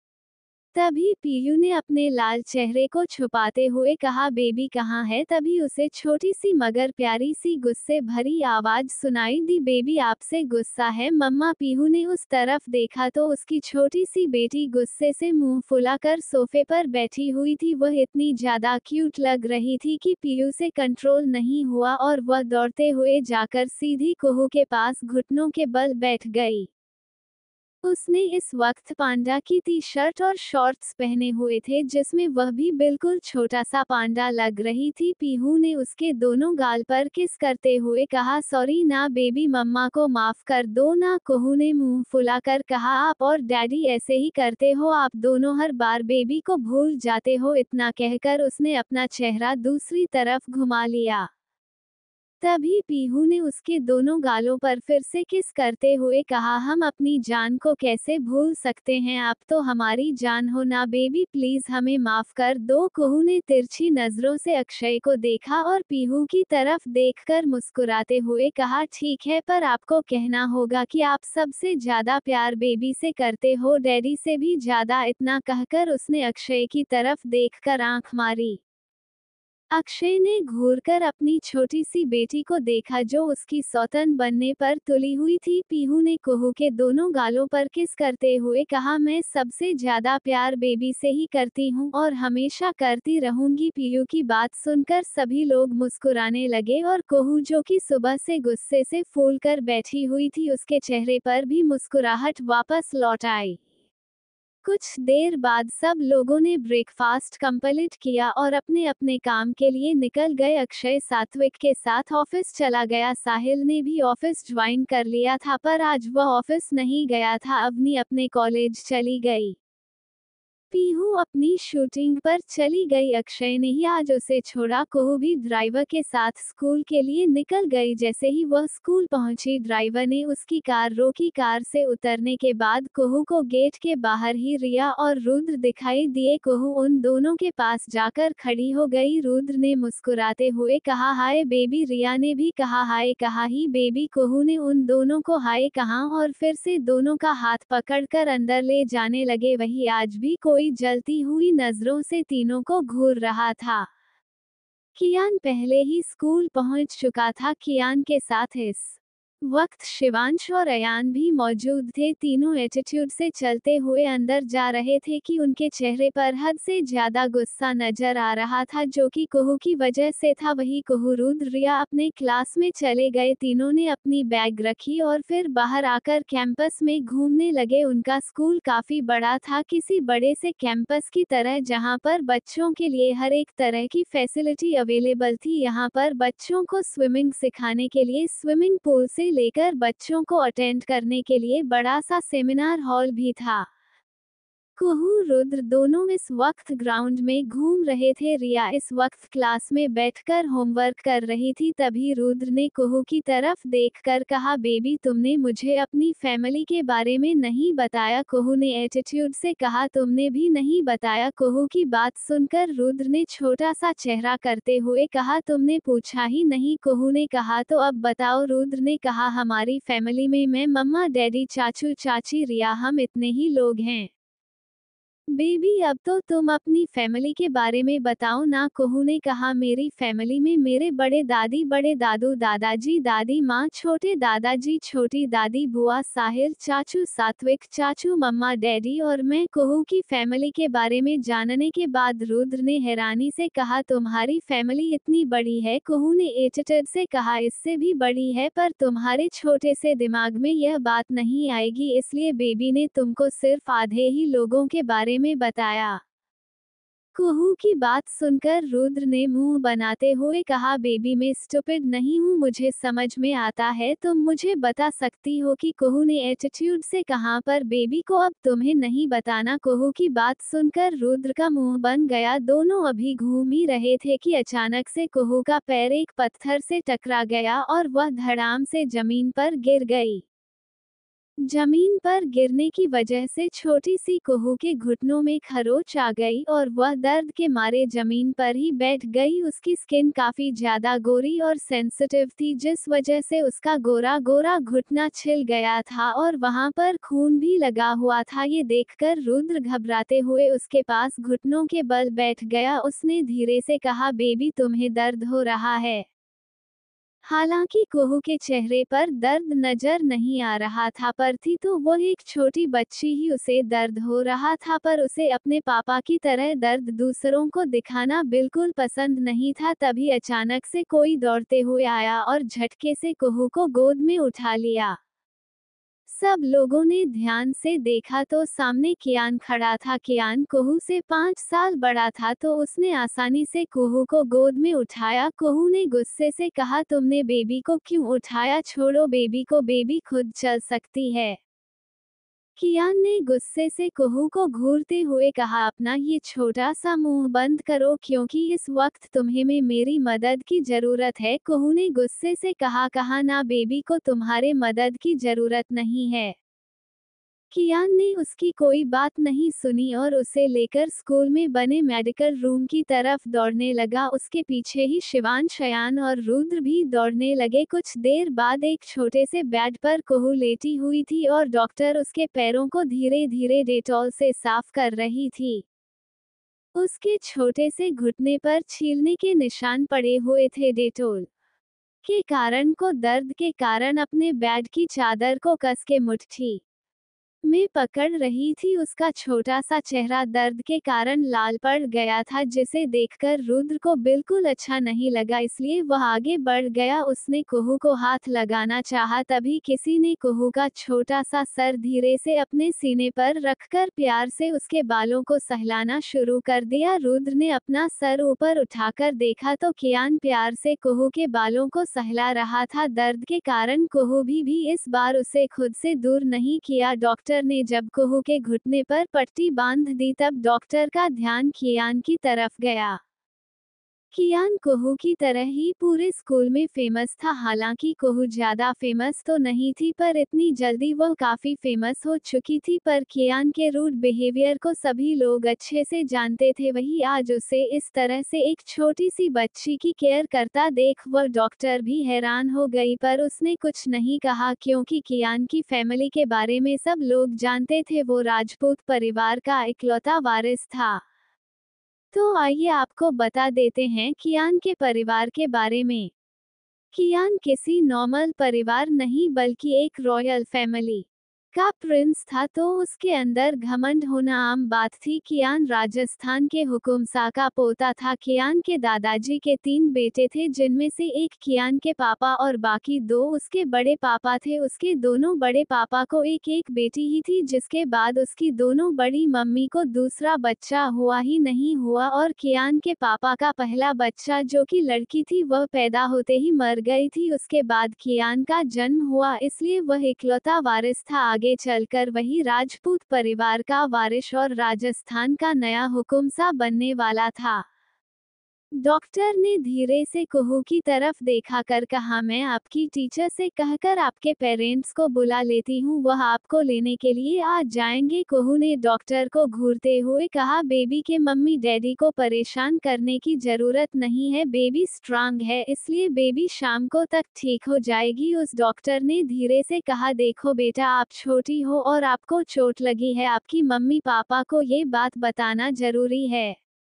तभी पीयू ने अपने लाल चेहरे को छुपाते हुए कहा, बेबी कहाँ है? तभी उसे छोटी सी मगर प्यारी सी गुस्से भरी आवाज सुनाई दी, बेबी आपसे गुस्सा है मम्मा? पीहू ने उस तरफ देखा तो उसकी छोटी सी बेटी गुस्से से मुंह फुलाकर सोफे पर बैठी हुई थी। वह इतनी ज्यादा क्यूट लग रही थी कि पीयू से कंट्रोल नहीं हुआ और वह दौड़ते हुए जाकर सीधी कुहू के पास घुटनों के बल बैठ गई। उसने इस वक्त पांडा की टी शर्ट और शॉर्ट्स पहने हुए थे, जिसमें वह भी बिल्कुल छोटा सा पांडा लग रही थी। पीहू ने उसके दोनों गाल पर किस करते हुए कहा, सॉरी ना बेबी, मम्मा को माफ कर दो ना। कुहू ने मुंह फुलाकर कहा, आप और डैडी ऐसे ही करते हो, आप दोनों हर बार बेबी को भूल जाते हो। इतना कहकर उसने अपना चेहरा दूसरी तरफ घुमा लिया। तभी पीहू ने उसके दोनों गालों पर फिर से किस करते हुए कहा, हम अपनी जान को कैसे भूल सकते हैं? आप तो हमारी जान हो ना बेबी, प्लीज हमें माफ कर दो। कुहू ने तिरछी नजरों से अक्षय को देखा और पीहू की तरफ देखकर मुस्कुराते हुए कहा, ठीक है, पर आपको कहना होगा कि आप सबसे ज्यादा प्यार बेबी से करते हो, डैडी से भी ज्यादा। इतना कहकर उसने अक्षय की तरफ देखकर आंख मारी। अक्षय ने घूरकर अपनी छोटी सी बेटी को देखा, जो उसकी सौतन बनने पर तुली हुई थी। पीहू ने कुहू के दोनों गालों पर किस करते हुए कहा, मैं सबसे ज्यादा प्यार बेबी से ही करती हूँ और हमेशा करती रहूंगी। पीहू की बात सुनकर सभी लोग मुस्कुराने लगे और कुहू, जो कि सुबह से गुस्से से फूल कर बैठी हुई थी, उसके चेहरे पर भी मुस्कुराहट वापस लौट आई। कुछ देर बाद सब लोगों ने ब्रेकफास्ट कंप्लीट किया और अपने अपने काम के लिए निकल गए। अक्षय सात्विक के साथ ऑफिस चला गया। साहिल ने भी ऑफिस ज्वाइन कर लिया था, पर आज वह ऑफिस नहीं गया था। अवनी अपने कॉलेज चली गई। पीहू अपनी शूटिंग पर चली गई। अक्षय ने ही आज उसे छोड़ा। कुहू भी ड्राइवर के साथ स्कूल के लिए निकल गई। जैसे ही वह स्कूल पहुंची, ड्राइवर ने उसकी कार रोकी। कार से उतरने के बाद कुहू को गेट के बाहर ही रिया और रुद्र दिखाई दिए। कुहू उन दोनों के पास जाकर खड़ी हो गई। रुद्र ने मुस्कुराते हुए कहा, हाय बेबी। रिया ने भी कहा, हाय। कहा ही बेबी। कुहू ने उन दोनों को हाय कहा और फिर से दोनों का हाथ पकड़कर अंदर ले जाने लगे। वही आज भी कोई जलती हुई नजरों से तीनों को घूर रहा था। कियान पहले ही स्कूल पहुंच चुका था। कियान के साथ इस वक्त शिवांश और अयान भी मौजूद थे। तीनों एटीट्यूड से चलते हुए अंदर जा रहे थे कि उनके चेहरे पर हद से ज्यादा गुस्सा नजर आ रहा था, जो कि कुहू की वजह से था। वही कुहू, रुद्र, रिया अपने क्लास में चले गए। तीनों ने अपनी बैग रखी और फिर बाहर आकर कैंपस में घूमने लगे। उनका स्कूल काफी बड़ा था, किसी बड़े से कैंपस की तरह, जहां पर बच्चों के लिए हर एक तरह की फैसिलिटी अवेलेबल थी। यहां पर बच्चों को स्विमिंग सिखाने के लिए स्विमिंग पूल से लेकर बच्चों को अटेंड करने के लिए बड़ा सा सेमिनार हॉल भी था। कुहू, रुद्र दोनों इस वक्त ग्राउंड में घूम रहे थे। रिया इस वक्त क्लास में बैठकर होमवर्क कर रही थी। तभी रुद्र ने कुहू की तरफ देखकर कहा, बेबी तुमने मुझे अपनी फैमिली के बारे में नहीं बताया। कुहू ने एटीट्यूड से कहा, तुमने भी नहीं बताया। कुहू की बात सुनकर रुद्र ने छोटा सा चेहरा करते हुए कहा, तुमने पूछा ही नहीं। कुहू ने कहा, तो अब बताओ। रुद्र ने कहा, हमारी फैमिली में मैं, मम्मा, डैडी, चाचू, चाची, रिया, हम इतने ही लोग हैं। बेबी अब तो तुम अपनी फैमिली के बारे में बताओ ना। कुहू ने कहा, मेरी फैमिली में मेरे बड़े दादी, बड़े दादू, दादाजी, दादी माँ, छोटे दादाजी, छोटी दादी, बुआ, साहिल, चाचू सात्विक, चाचू, मम्मा, डैडी और मैं। कुहू की फैमिली के बारे में जानने के बाद रुद्र ने हैरानी से कहा, तुम्हारी फैमिली इतनी बड़ी है? कुहू ने एटीट्यूड से कहा, इससे भी बड़ी है, पर तुम्हारे छोटे से दिमाग में यह बात नहीं आएगी, इसलिए बेबी ने तुमको सिर्फ आधे ही लोगों के बारे में बताया। कुहू की बात सुनकर रुद्र ने मुंह बनाते हुए कहा, बेबी मैं स्टूपिड नहीं हूँ, मुझे समझ में आता है, तुम मुझे बता सकती हो कि। कुहू ने एटीट्यूड से कहा, पर बेबी को अब तुम्हें नहीं बताना। कुहू की बात सुनकर रुद्र का मुंह बन गया। दोनों अभी घूम ही रहे थे कि अचानक से कुहू का पैर एक पत्थर से टकरा गया और वह धड़ाम से जमीन पर गिर गई। जमीन पर गिरने की वजह से छोटी सी कुहू के घुटनों में खरोंच आ गई और वह दर्द के मारे जमीन पर ही बैठ गई। उसकी स्किन काफी ज्यादा गोरी और सेंसिटिव थी, जिस वजह से उसका गोरा गोरा घुटना छिल गया था और वहां पर खून भी लगा हुआ था। ये देखकर रुद्र घबराते हुए उसके पास घुटनों के बल बैठ गया। उसने धीरे से कहा, बेबी तुम्हें दर्द हो रहा है? हालांकि कुहू के चेहरे पर दर्द नजर नहीं आ रहा था, पर थी तो वो एक छोटी बच्ची ही। उसे दर्द हो रहा था, पर उसे अपने पापा की तरह दर्द दूसरों को दिखाना बिल्कुल पसंद नहीं था। तभी अचानक से कोई दौड़ते हुए आया और झटके से कुहू को गोद में उठा लिया। सब लोगों ने ध्यान से देखा तो सामने कियान खड़ा था। कियान कुहू से पाँच साल बड़ा था, तो उसने आसानी से कुहू को गोद में उठाया। कुहू ने गुस्से से कहा, तुमने बेबी को क्यों उठाया? छोड़ो बेबी को, बेबी खुद चल सकती है। कियान ने गुस्से से कुहू को घूरते हुए कहा, अपना ये छोटा सा मुंह बंद करो, क्योंकि इस वक्त तुम्हें में मेरी मदद की जरूरत है। कुहू ने गुस्से से कहा, कहा ना बेबी को तुम्हारे मदद की जरूरत नहीं है। कियान ने उसकी कोई बात नहीं सुनी और उसे लेकर स्कूल में बने मेडिकल रूम की तरफ दौड़ने लगा। उसके पीछे ही शिवांश, अयान और रुद्र भी दौड़ने लगे। कुछ देर बाद एक छोटे से बेड पर कुहू लेटी हुई थी और डॉक्टर उसके पैरों को धीरे धीरे डेटॉल से साफ कर रही थी। उसके छोटे से घुटने पर छीलने के निशान पड़े हुए थे। डेटॉल के कारण को दर्द के कारण अपने बेड की चादर को कस के मुट्ठी में पकड़ रही थी। उसका छोटा सा चेहरा दर्द के कारण लाल पड़ गया था, जिसे देखकर रुद्र को बिल्कुल अच्छा नहीं लगा, इसलिए वह आगे बढ़ गया। उसने कुहू को हाथ लगाना चाहा, तभी किसी ने कुहू का छोटा सा सर धीरे से अपने सीने पर रखकर प्यार से उसके बालों को सहलाना शुरू कर दिया। रुद्र ने अपना सर ऊपर उठाकर देखा तो कियान प्यार से कुहू के बालों को सहला रहा था। दर्द के कारण कुहू भी, भी इस बार उसे खुद से दूर नहीं किया। डॉक्टर ने जब कुहू के घुटने पर पट्टी बांध दी, तब डॉक्टर का ध्यान कियान की तरफ गया। कियान कुहू की तरह ही पूरे स्कूल में फेमस था। हालांकि कुहू ज्यादा फेमस तो नहीं थी, पर इतनी जल्दी वह काफी फेमस हो चुकी थी। पर कियान के रूड बिहेवियर को सभी लोग अच्छे से जानते थे। वही आज उसे इस तरह से एक छोटी सी बच्ची की केयर करता देख वह डॉक्टर भी हैरान हो गई, पर उसने कुछ नहीं कहा, क्योंकि कियान की फैमिली के बारे में सब लोग जानते थे। वो राजपूत परिवार का इकलौता वारिस था। तो आइए आपको बता देते हैं कियान के परिवार के बारे में। कियान किसी नॉर्मल परिवार नहीं, बल्कि एक रॉयल फैमिली का प्रिंस था, तो उसके अंदर घमंड होना आम बात थी। कियान राजस्थान के हुकुमशाह का पोता था। कियान के दादाजी के तीन बेटे थे, जिनमें से एक कियान के पापा और बाकी दो उसके बड़े पापा थे। उसके दोनों बड़े पापा को एक एक बेटी ही थी, जिसके बाद उसकी दोनों बड़ी मम्मी को दूसरा बच्चा हुआ ही नहीं हुआ, और कियान के पापा का पहला बच्चा, जो कि लड़की थी, वह पैदा होते ही मर गई थी। उसके बाद कियान का जन्म हुआ, इसलिए वह इकलौता वारिस था। आगे चलकर वही राजपूत परिवार का वारिस और राजस्थान का नया हुकुमशाह बनने वाला था। डॉक्टर ने धीरे से कुहू की तरफ देखा कर कहा, मैं आपकी टीचर से कहकर आपके पेरेंट्स को बुला लेती हूँ, वह आपको लेने के लिए आ जाएंगे। कुहू ने डॉक्टर को घूरते हुए कहा, बेबी के मम्मी डैडी को परेशान करने की जरूरत नहीं है, बेबी स्ट्रांग है, इसलिए बेबी शाम को तक ठीक हो जाएगी। उस डॉक्टर ने धीरे से कहा, देखो बेटा, आप छोटी हो और आपको चोट लगी है, आपकी मम्मी पापा को ये बात बताना जरूरी है।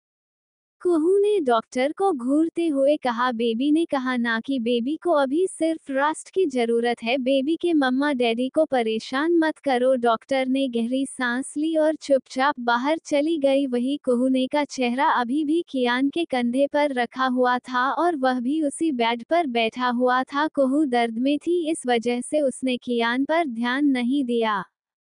कुहू ने डॉक्टर को घूरते हुए कहा। बेबी ने कहा, ना कि बेबी को अभी सिर्फ रेस्ट की जरूरत है, बेबी के मम्मा डैडी को परेशान मत करो। डॉक्टर ने गहरी सांस ली और चुपचाप बाहर चली गई। वही कुहू ने का चेहरा अभी भी कियान के कंधे पर रखा हुआ था, और वह भी उसी बेड पर बैठा हुआ था। कुहू दर्द में थी, इस वजह से उसने कियान पर ध्यान नहीं दिया।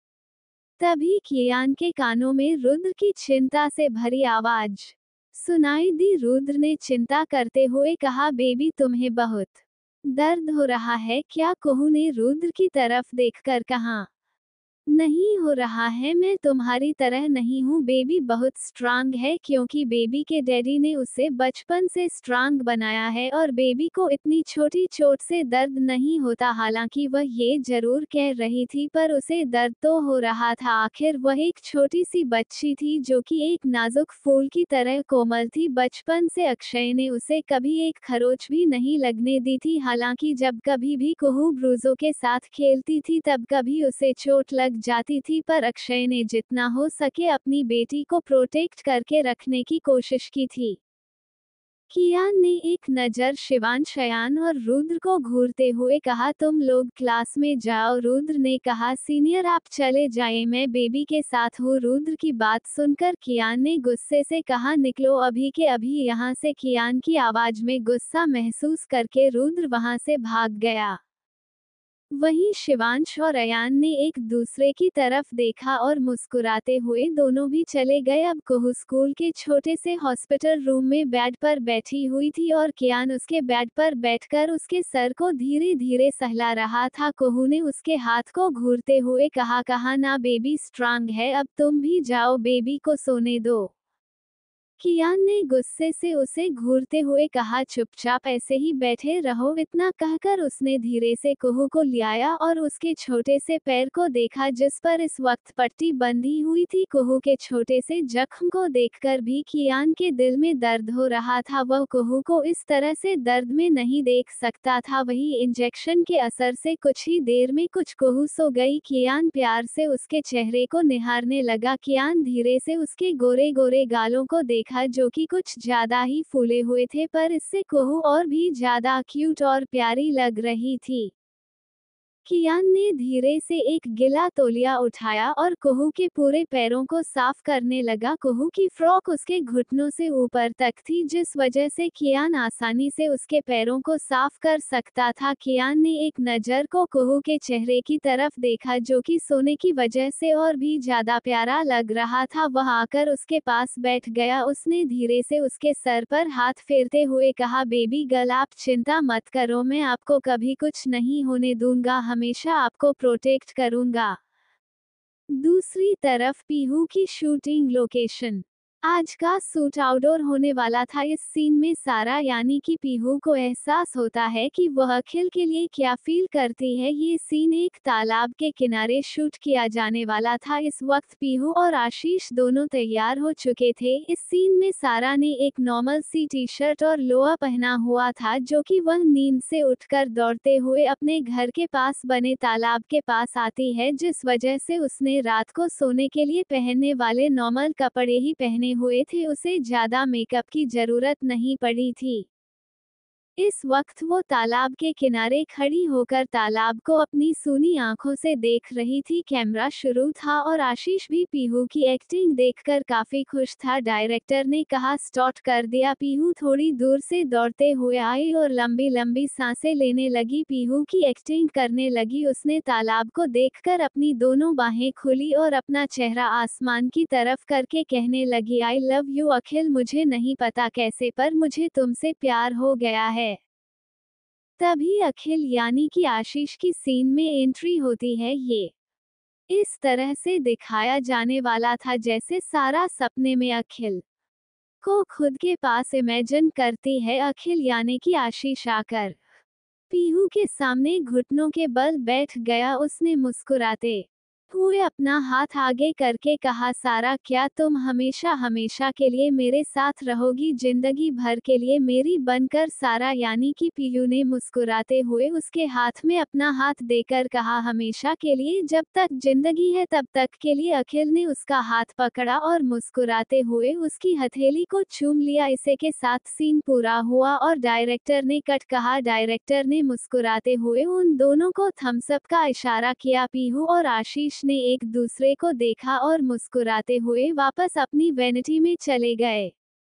तभी कियान के कानों में रुद्र की चिंता से भरी आवाज सुनाई दी। रुद्र ने चिंता करते हुए कहा, बेबी तुम्हें बहुत दर्द हो रहा है क्या? कुहू ने रुद्र की तरफ देखकर कहा, नहीं हो रहा है, मैं तुम्हारी तरह नहीं हूँ, बेबी बहुत स्ट्रांग है, क्योंकि बेबी के डैडी ने उसे बचपन से स्ट्रांग बनाया है, और बेबी को इतनी छोटी चोट से दर्द नहीं होता। हालांकि वह ये जरूर कह रही थी, पर उसे दर्द तो हो रहा था। आखिर वह एक छोटी सी बच्ची थी, जो कि एक नाजुक फूल की तरह कोमल थी। बचपन से अक्षय ने उसे कभी एक खरोच भी नहीं लगने दी थी। हालांकि जब कभी भी कुहू ब्रूजों के साथ खेलती थी, तब कभी उसे चोट लग जाती थी, पर अक्षय ने जितना हो सके अपनी बेटी को प्रोटेक्ट करके रखने की कोशिश की थी। कियान ने एक नज़र शिवांश, अयान और रुद्र को घूरते हुए कहा, तुम लोग क्लास में जाओ। रुद्र ने कहा, सीनियर आप चले जाएं, मैं बेबी के साथ हूँ। रुद्र की बात सुनकर कियान ने गुस्से से कहा, निकलो अभी के अभी यहाँ से। कियान की आवाज में गुस्सा महसूस करके रुद्र वहां से भाग गया। वहीं शिवांश और अयान ने एक दूसरे की तरफ देखा और मुस्कुराते हुए दोनों भी चले गए। अब कुहू स्कूल के छोटे से हॉस्पिटल रूम में बेड पर बैठी हुई थी, और कियान उसके बेड पर बैठकर उसके सर को धीरे धीरे सहला रहा था। कुहू ने उसके हाथ को घूरते हुए कहा, कहा ना बेबी स्ट्रांग है, अब तुम भी जाओ, बेबी को सोने दो। कियान ने गुस्से से उसे घूरते हुए कहा, चुपचाप ऐसे ही बैठे रहो। इतना कहकर उसने धीरे से कुहू को लियाया और उसके छोटे से पैर को देखा, जिस पर इस वक्त पट्टी बंधी हुई थी। कुहू के छोटे से जख्म को देखकर भी कियान के दिल में दर्द हो रहा था। वह कुहू को इस तरह से दर्द में नहीं देख सकता था। वही इंजेक्शन के असर से कुछ ही देर में कुछ कुहू सो गई। कियान प्यार से उसके चेहरे को निहारने लगा। कियान धीरे से उसके गोरे गोरे गालों को देखा, जो कि कुछ ज्यादा ही फूले हुए थे, पर इससे कुहू और भी ज्यादा क्यूट और प्यारी लग रही थी। कियान ने धीरे से एक गिला तौलिया उठाया और कुहू के पूरे पैरों को साफ करने लगा। कुहू की फ्रॉक उसके घुटनों से ऊपर तक थी, जिस वजह से कियान आसानी से उसके पैरों को साफ कर सकता था। कियान ने एक नज़र को कुहू के चेहरे की तरफ देखा, जो कि सोने की वजह से और भी ज्यादा प्यारा लग रहा था। वह आकर उसके पास बैठ गया। उसने धीरे से उसके सर पर हाथ फेरते हुए कहा, बेबी गर्ल, आप चिंता मत करो, मैं आपको कभी कुछ नहीं होने दूंगा, हमेशा आपको प्रोटेक्ट करूंगा। दूसरी तरफ पीहू की शूटिंग लोकेशन। आज का शूट आउटडोर होने वाला था। इस सीन में सारा यानी कि पीहू को एहसास होता है कि वह अखिल के लिए क्या फील करती है। ये सीन एक तालाब के किनारे शूट किया जाने वाला था। इस वक्त पीहू और आशीष दोनों तैयार हो चुके थे। इस सीन में सारा ने एक नॉर्मल सी टी शर्ट और लोअर पहना हुआ था, जो कि वह नींद से उठकर दौड़ते हुए अपने घर के पास बने तालाब के पास आती है, जिस वजह से उसने रात को सोने के लिए पहनने वाले नॉर्मल कपड़े ही पहने हुए थे। उसे ज्यादा मेकअप की जरूरत नहीं पड़ी थी। इस वक्त वो तालाब के किनारे खड़ी होकर तालाब को अपनी सूनी आंखों से देख रही थी। कैमरा शुरू था और आशीष भी पीहू की एक्टिंग देखकर काफी खुश था। डायरेक्टर ने कहा, स्टार्ट कर दिया। पीहू थोड़ी दूर से दौड़ते हुए आई और लंबी लंबी सांसें लेने लगी। पीहू की एक्टिंग करने लगी। उसने तालाब को देखकर अपनी दोनों बाहें खुली और अपना चेहरा आसमान की तरफ करके कहने लगी, आई लव यू अखिल, मुझे नहीं पता कैसे, पर मुझे तुमसे प्यार हो गया है। तभी अखिल यानी कि आशीष की सीन में एंट्री होती है। ये इस तरह से दिखाया जाने वाला था जैसे सारा सपने में अखिल को खुद के पास इमेजिन करती है। अखिल यानी कि आशीष आकर पीहू के सामने घुटनों के बल बैठ गया। उसने मुस्कुराते हुए अपना हाथ आगे करके कहा, सारा, क्या तुम हमेशा हमेशा के लिए मेरे साथ रहोगी, जिंदगी भर के लिए मेरी बनकर। सारा यानी कि पीहू ने मुस्कुराते हुए उसके हाथ में अपना हाथ देकर कहा, हमेशा के लिए, जब तक जिंदगी है तब तक के लिए। अखिल ने उसका हाथ पकड़ा और मुस्कुराते हुए उसकी हथेली को चूम लिया। इसी के साथ सीन पूरा हुआ और डायरेक्टर ने कट कहा। डायरेक्टर ने मुस्कुराते हुए उन दोनों को थम्स अप का इशारा किया। पीहू और आशीष ने एक दूसरे को देखा और मुस्कुराते हुए वापस अपनी वैनिटी में चले गए।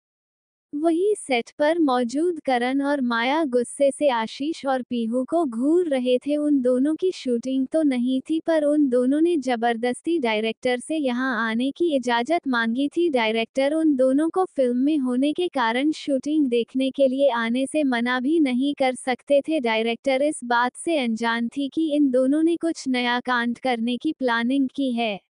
वही सेट पर मौजूद करण और माया गुस्से से आशीष और पीहू को घूर रहे थे। उन दोनों की शूटिंग तो नहीं थी, पर उन दोनों ने जबरदस्ती डायरेक्टर से यहां आने की इजाजत मांगी थी। डायरेक्टर उन दोनों को फिल्म में होने के कारण शूटिंग देखने के लिए आने से मना भी नहीं कर सकते थे। डायरेक्टर इस बात से अनजान थी कि इन दोनों ने कुछ नया कांड करने की प्लानिंग की है।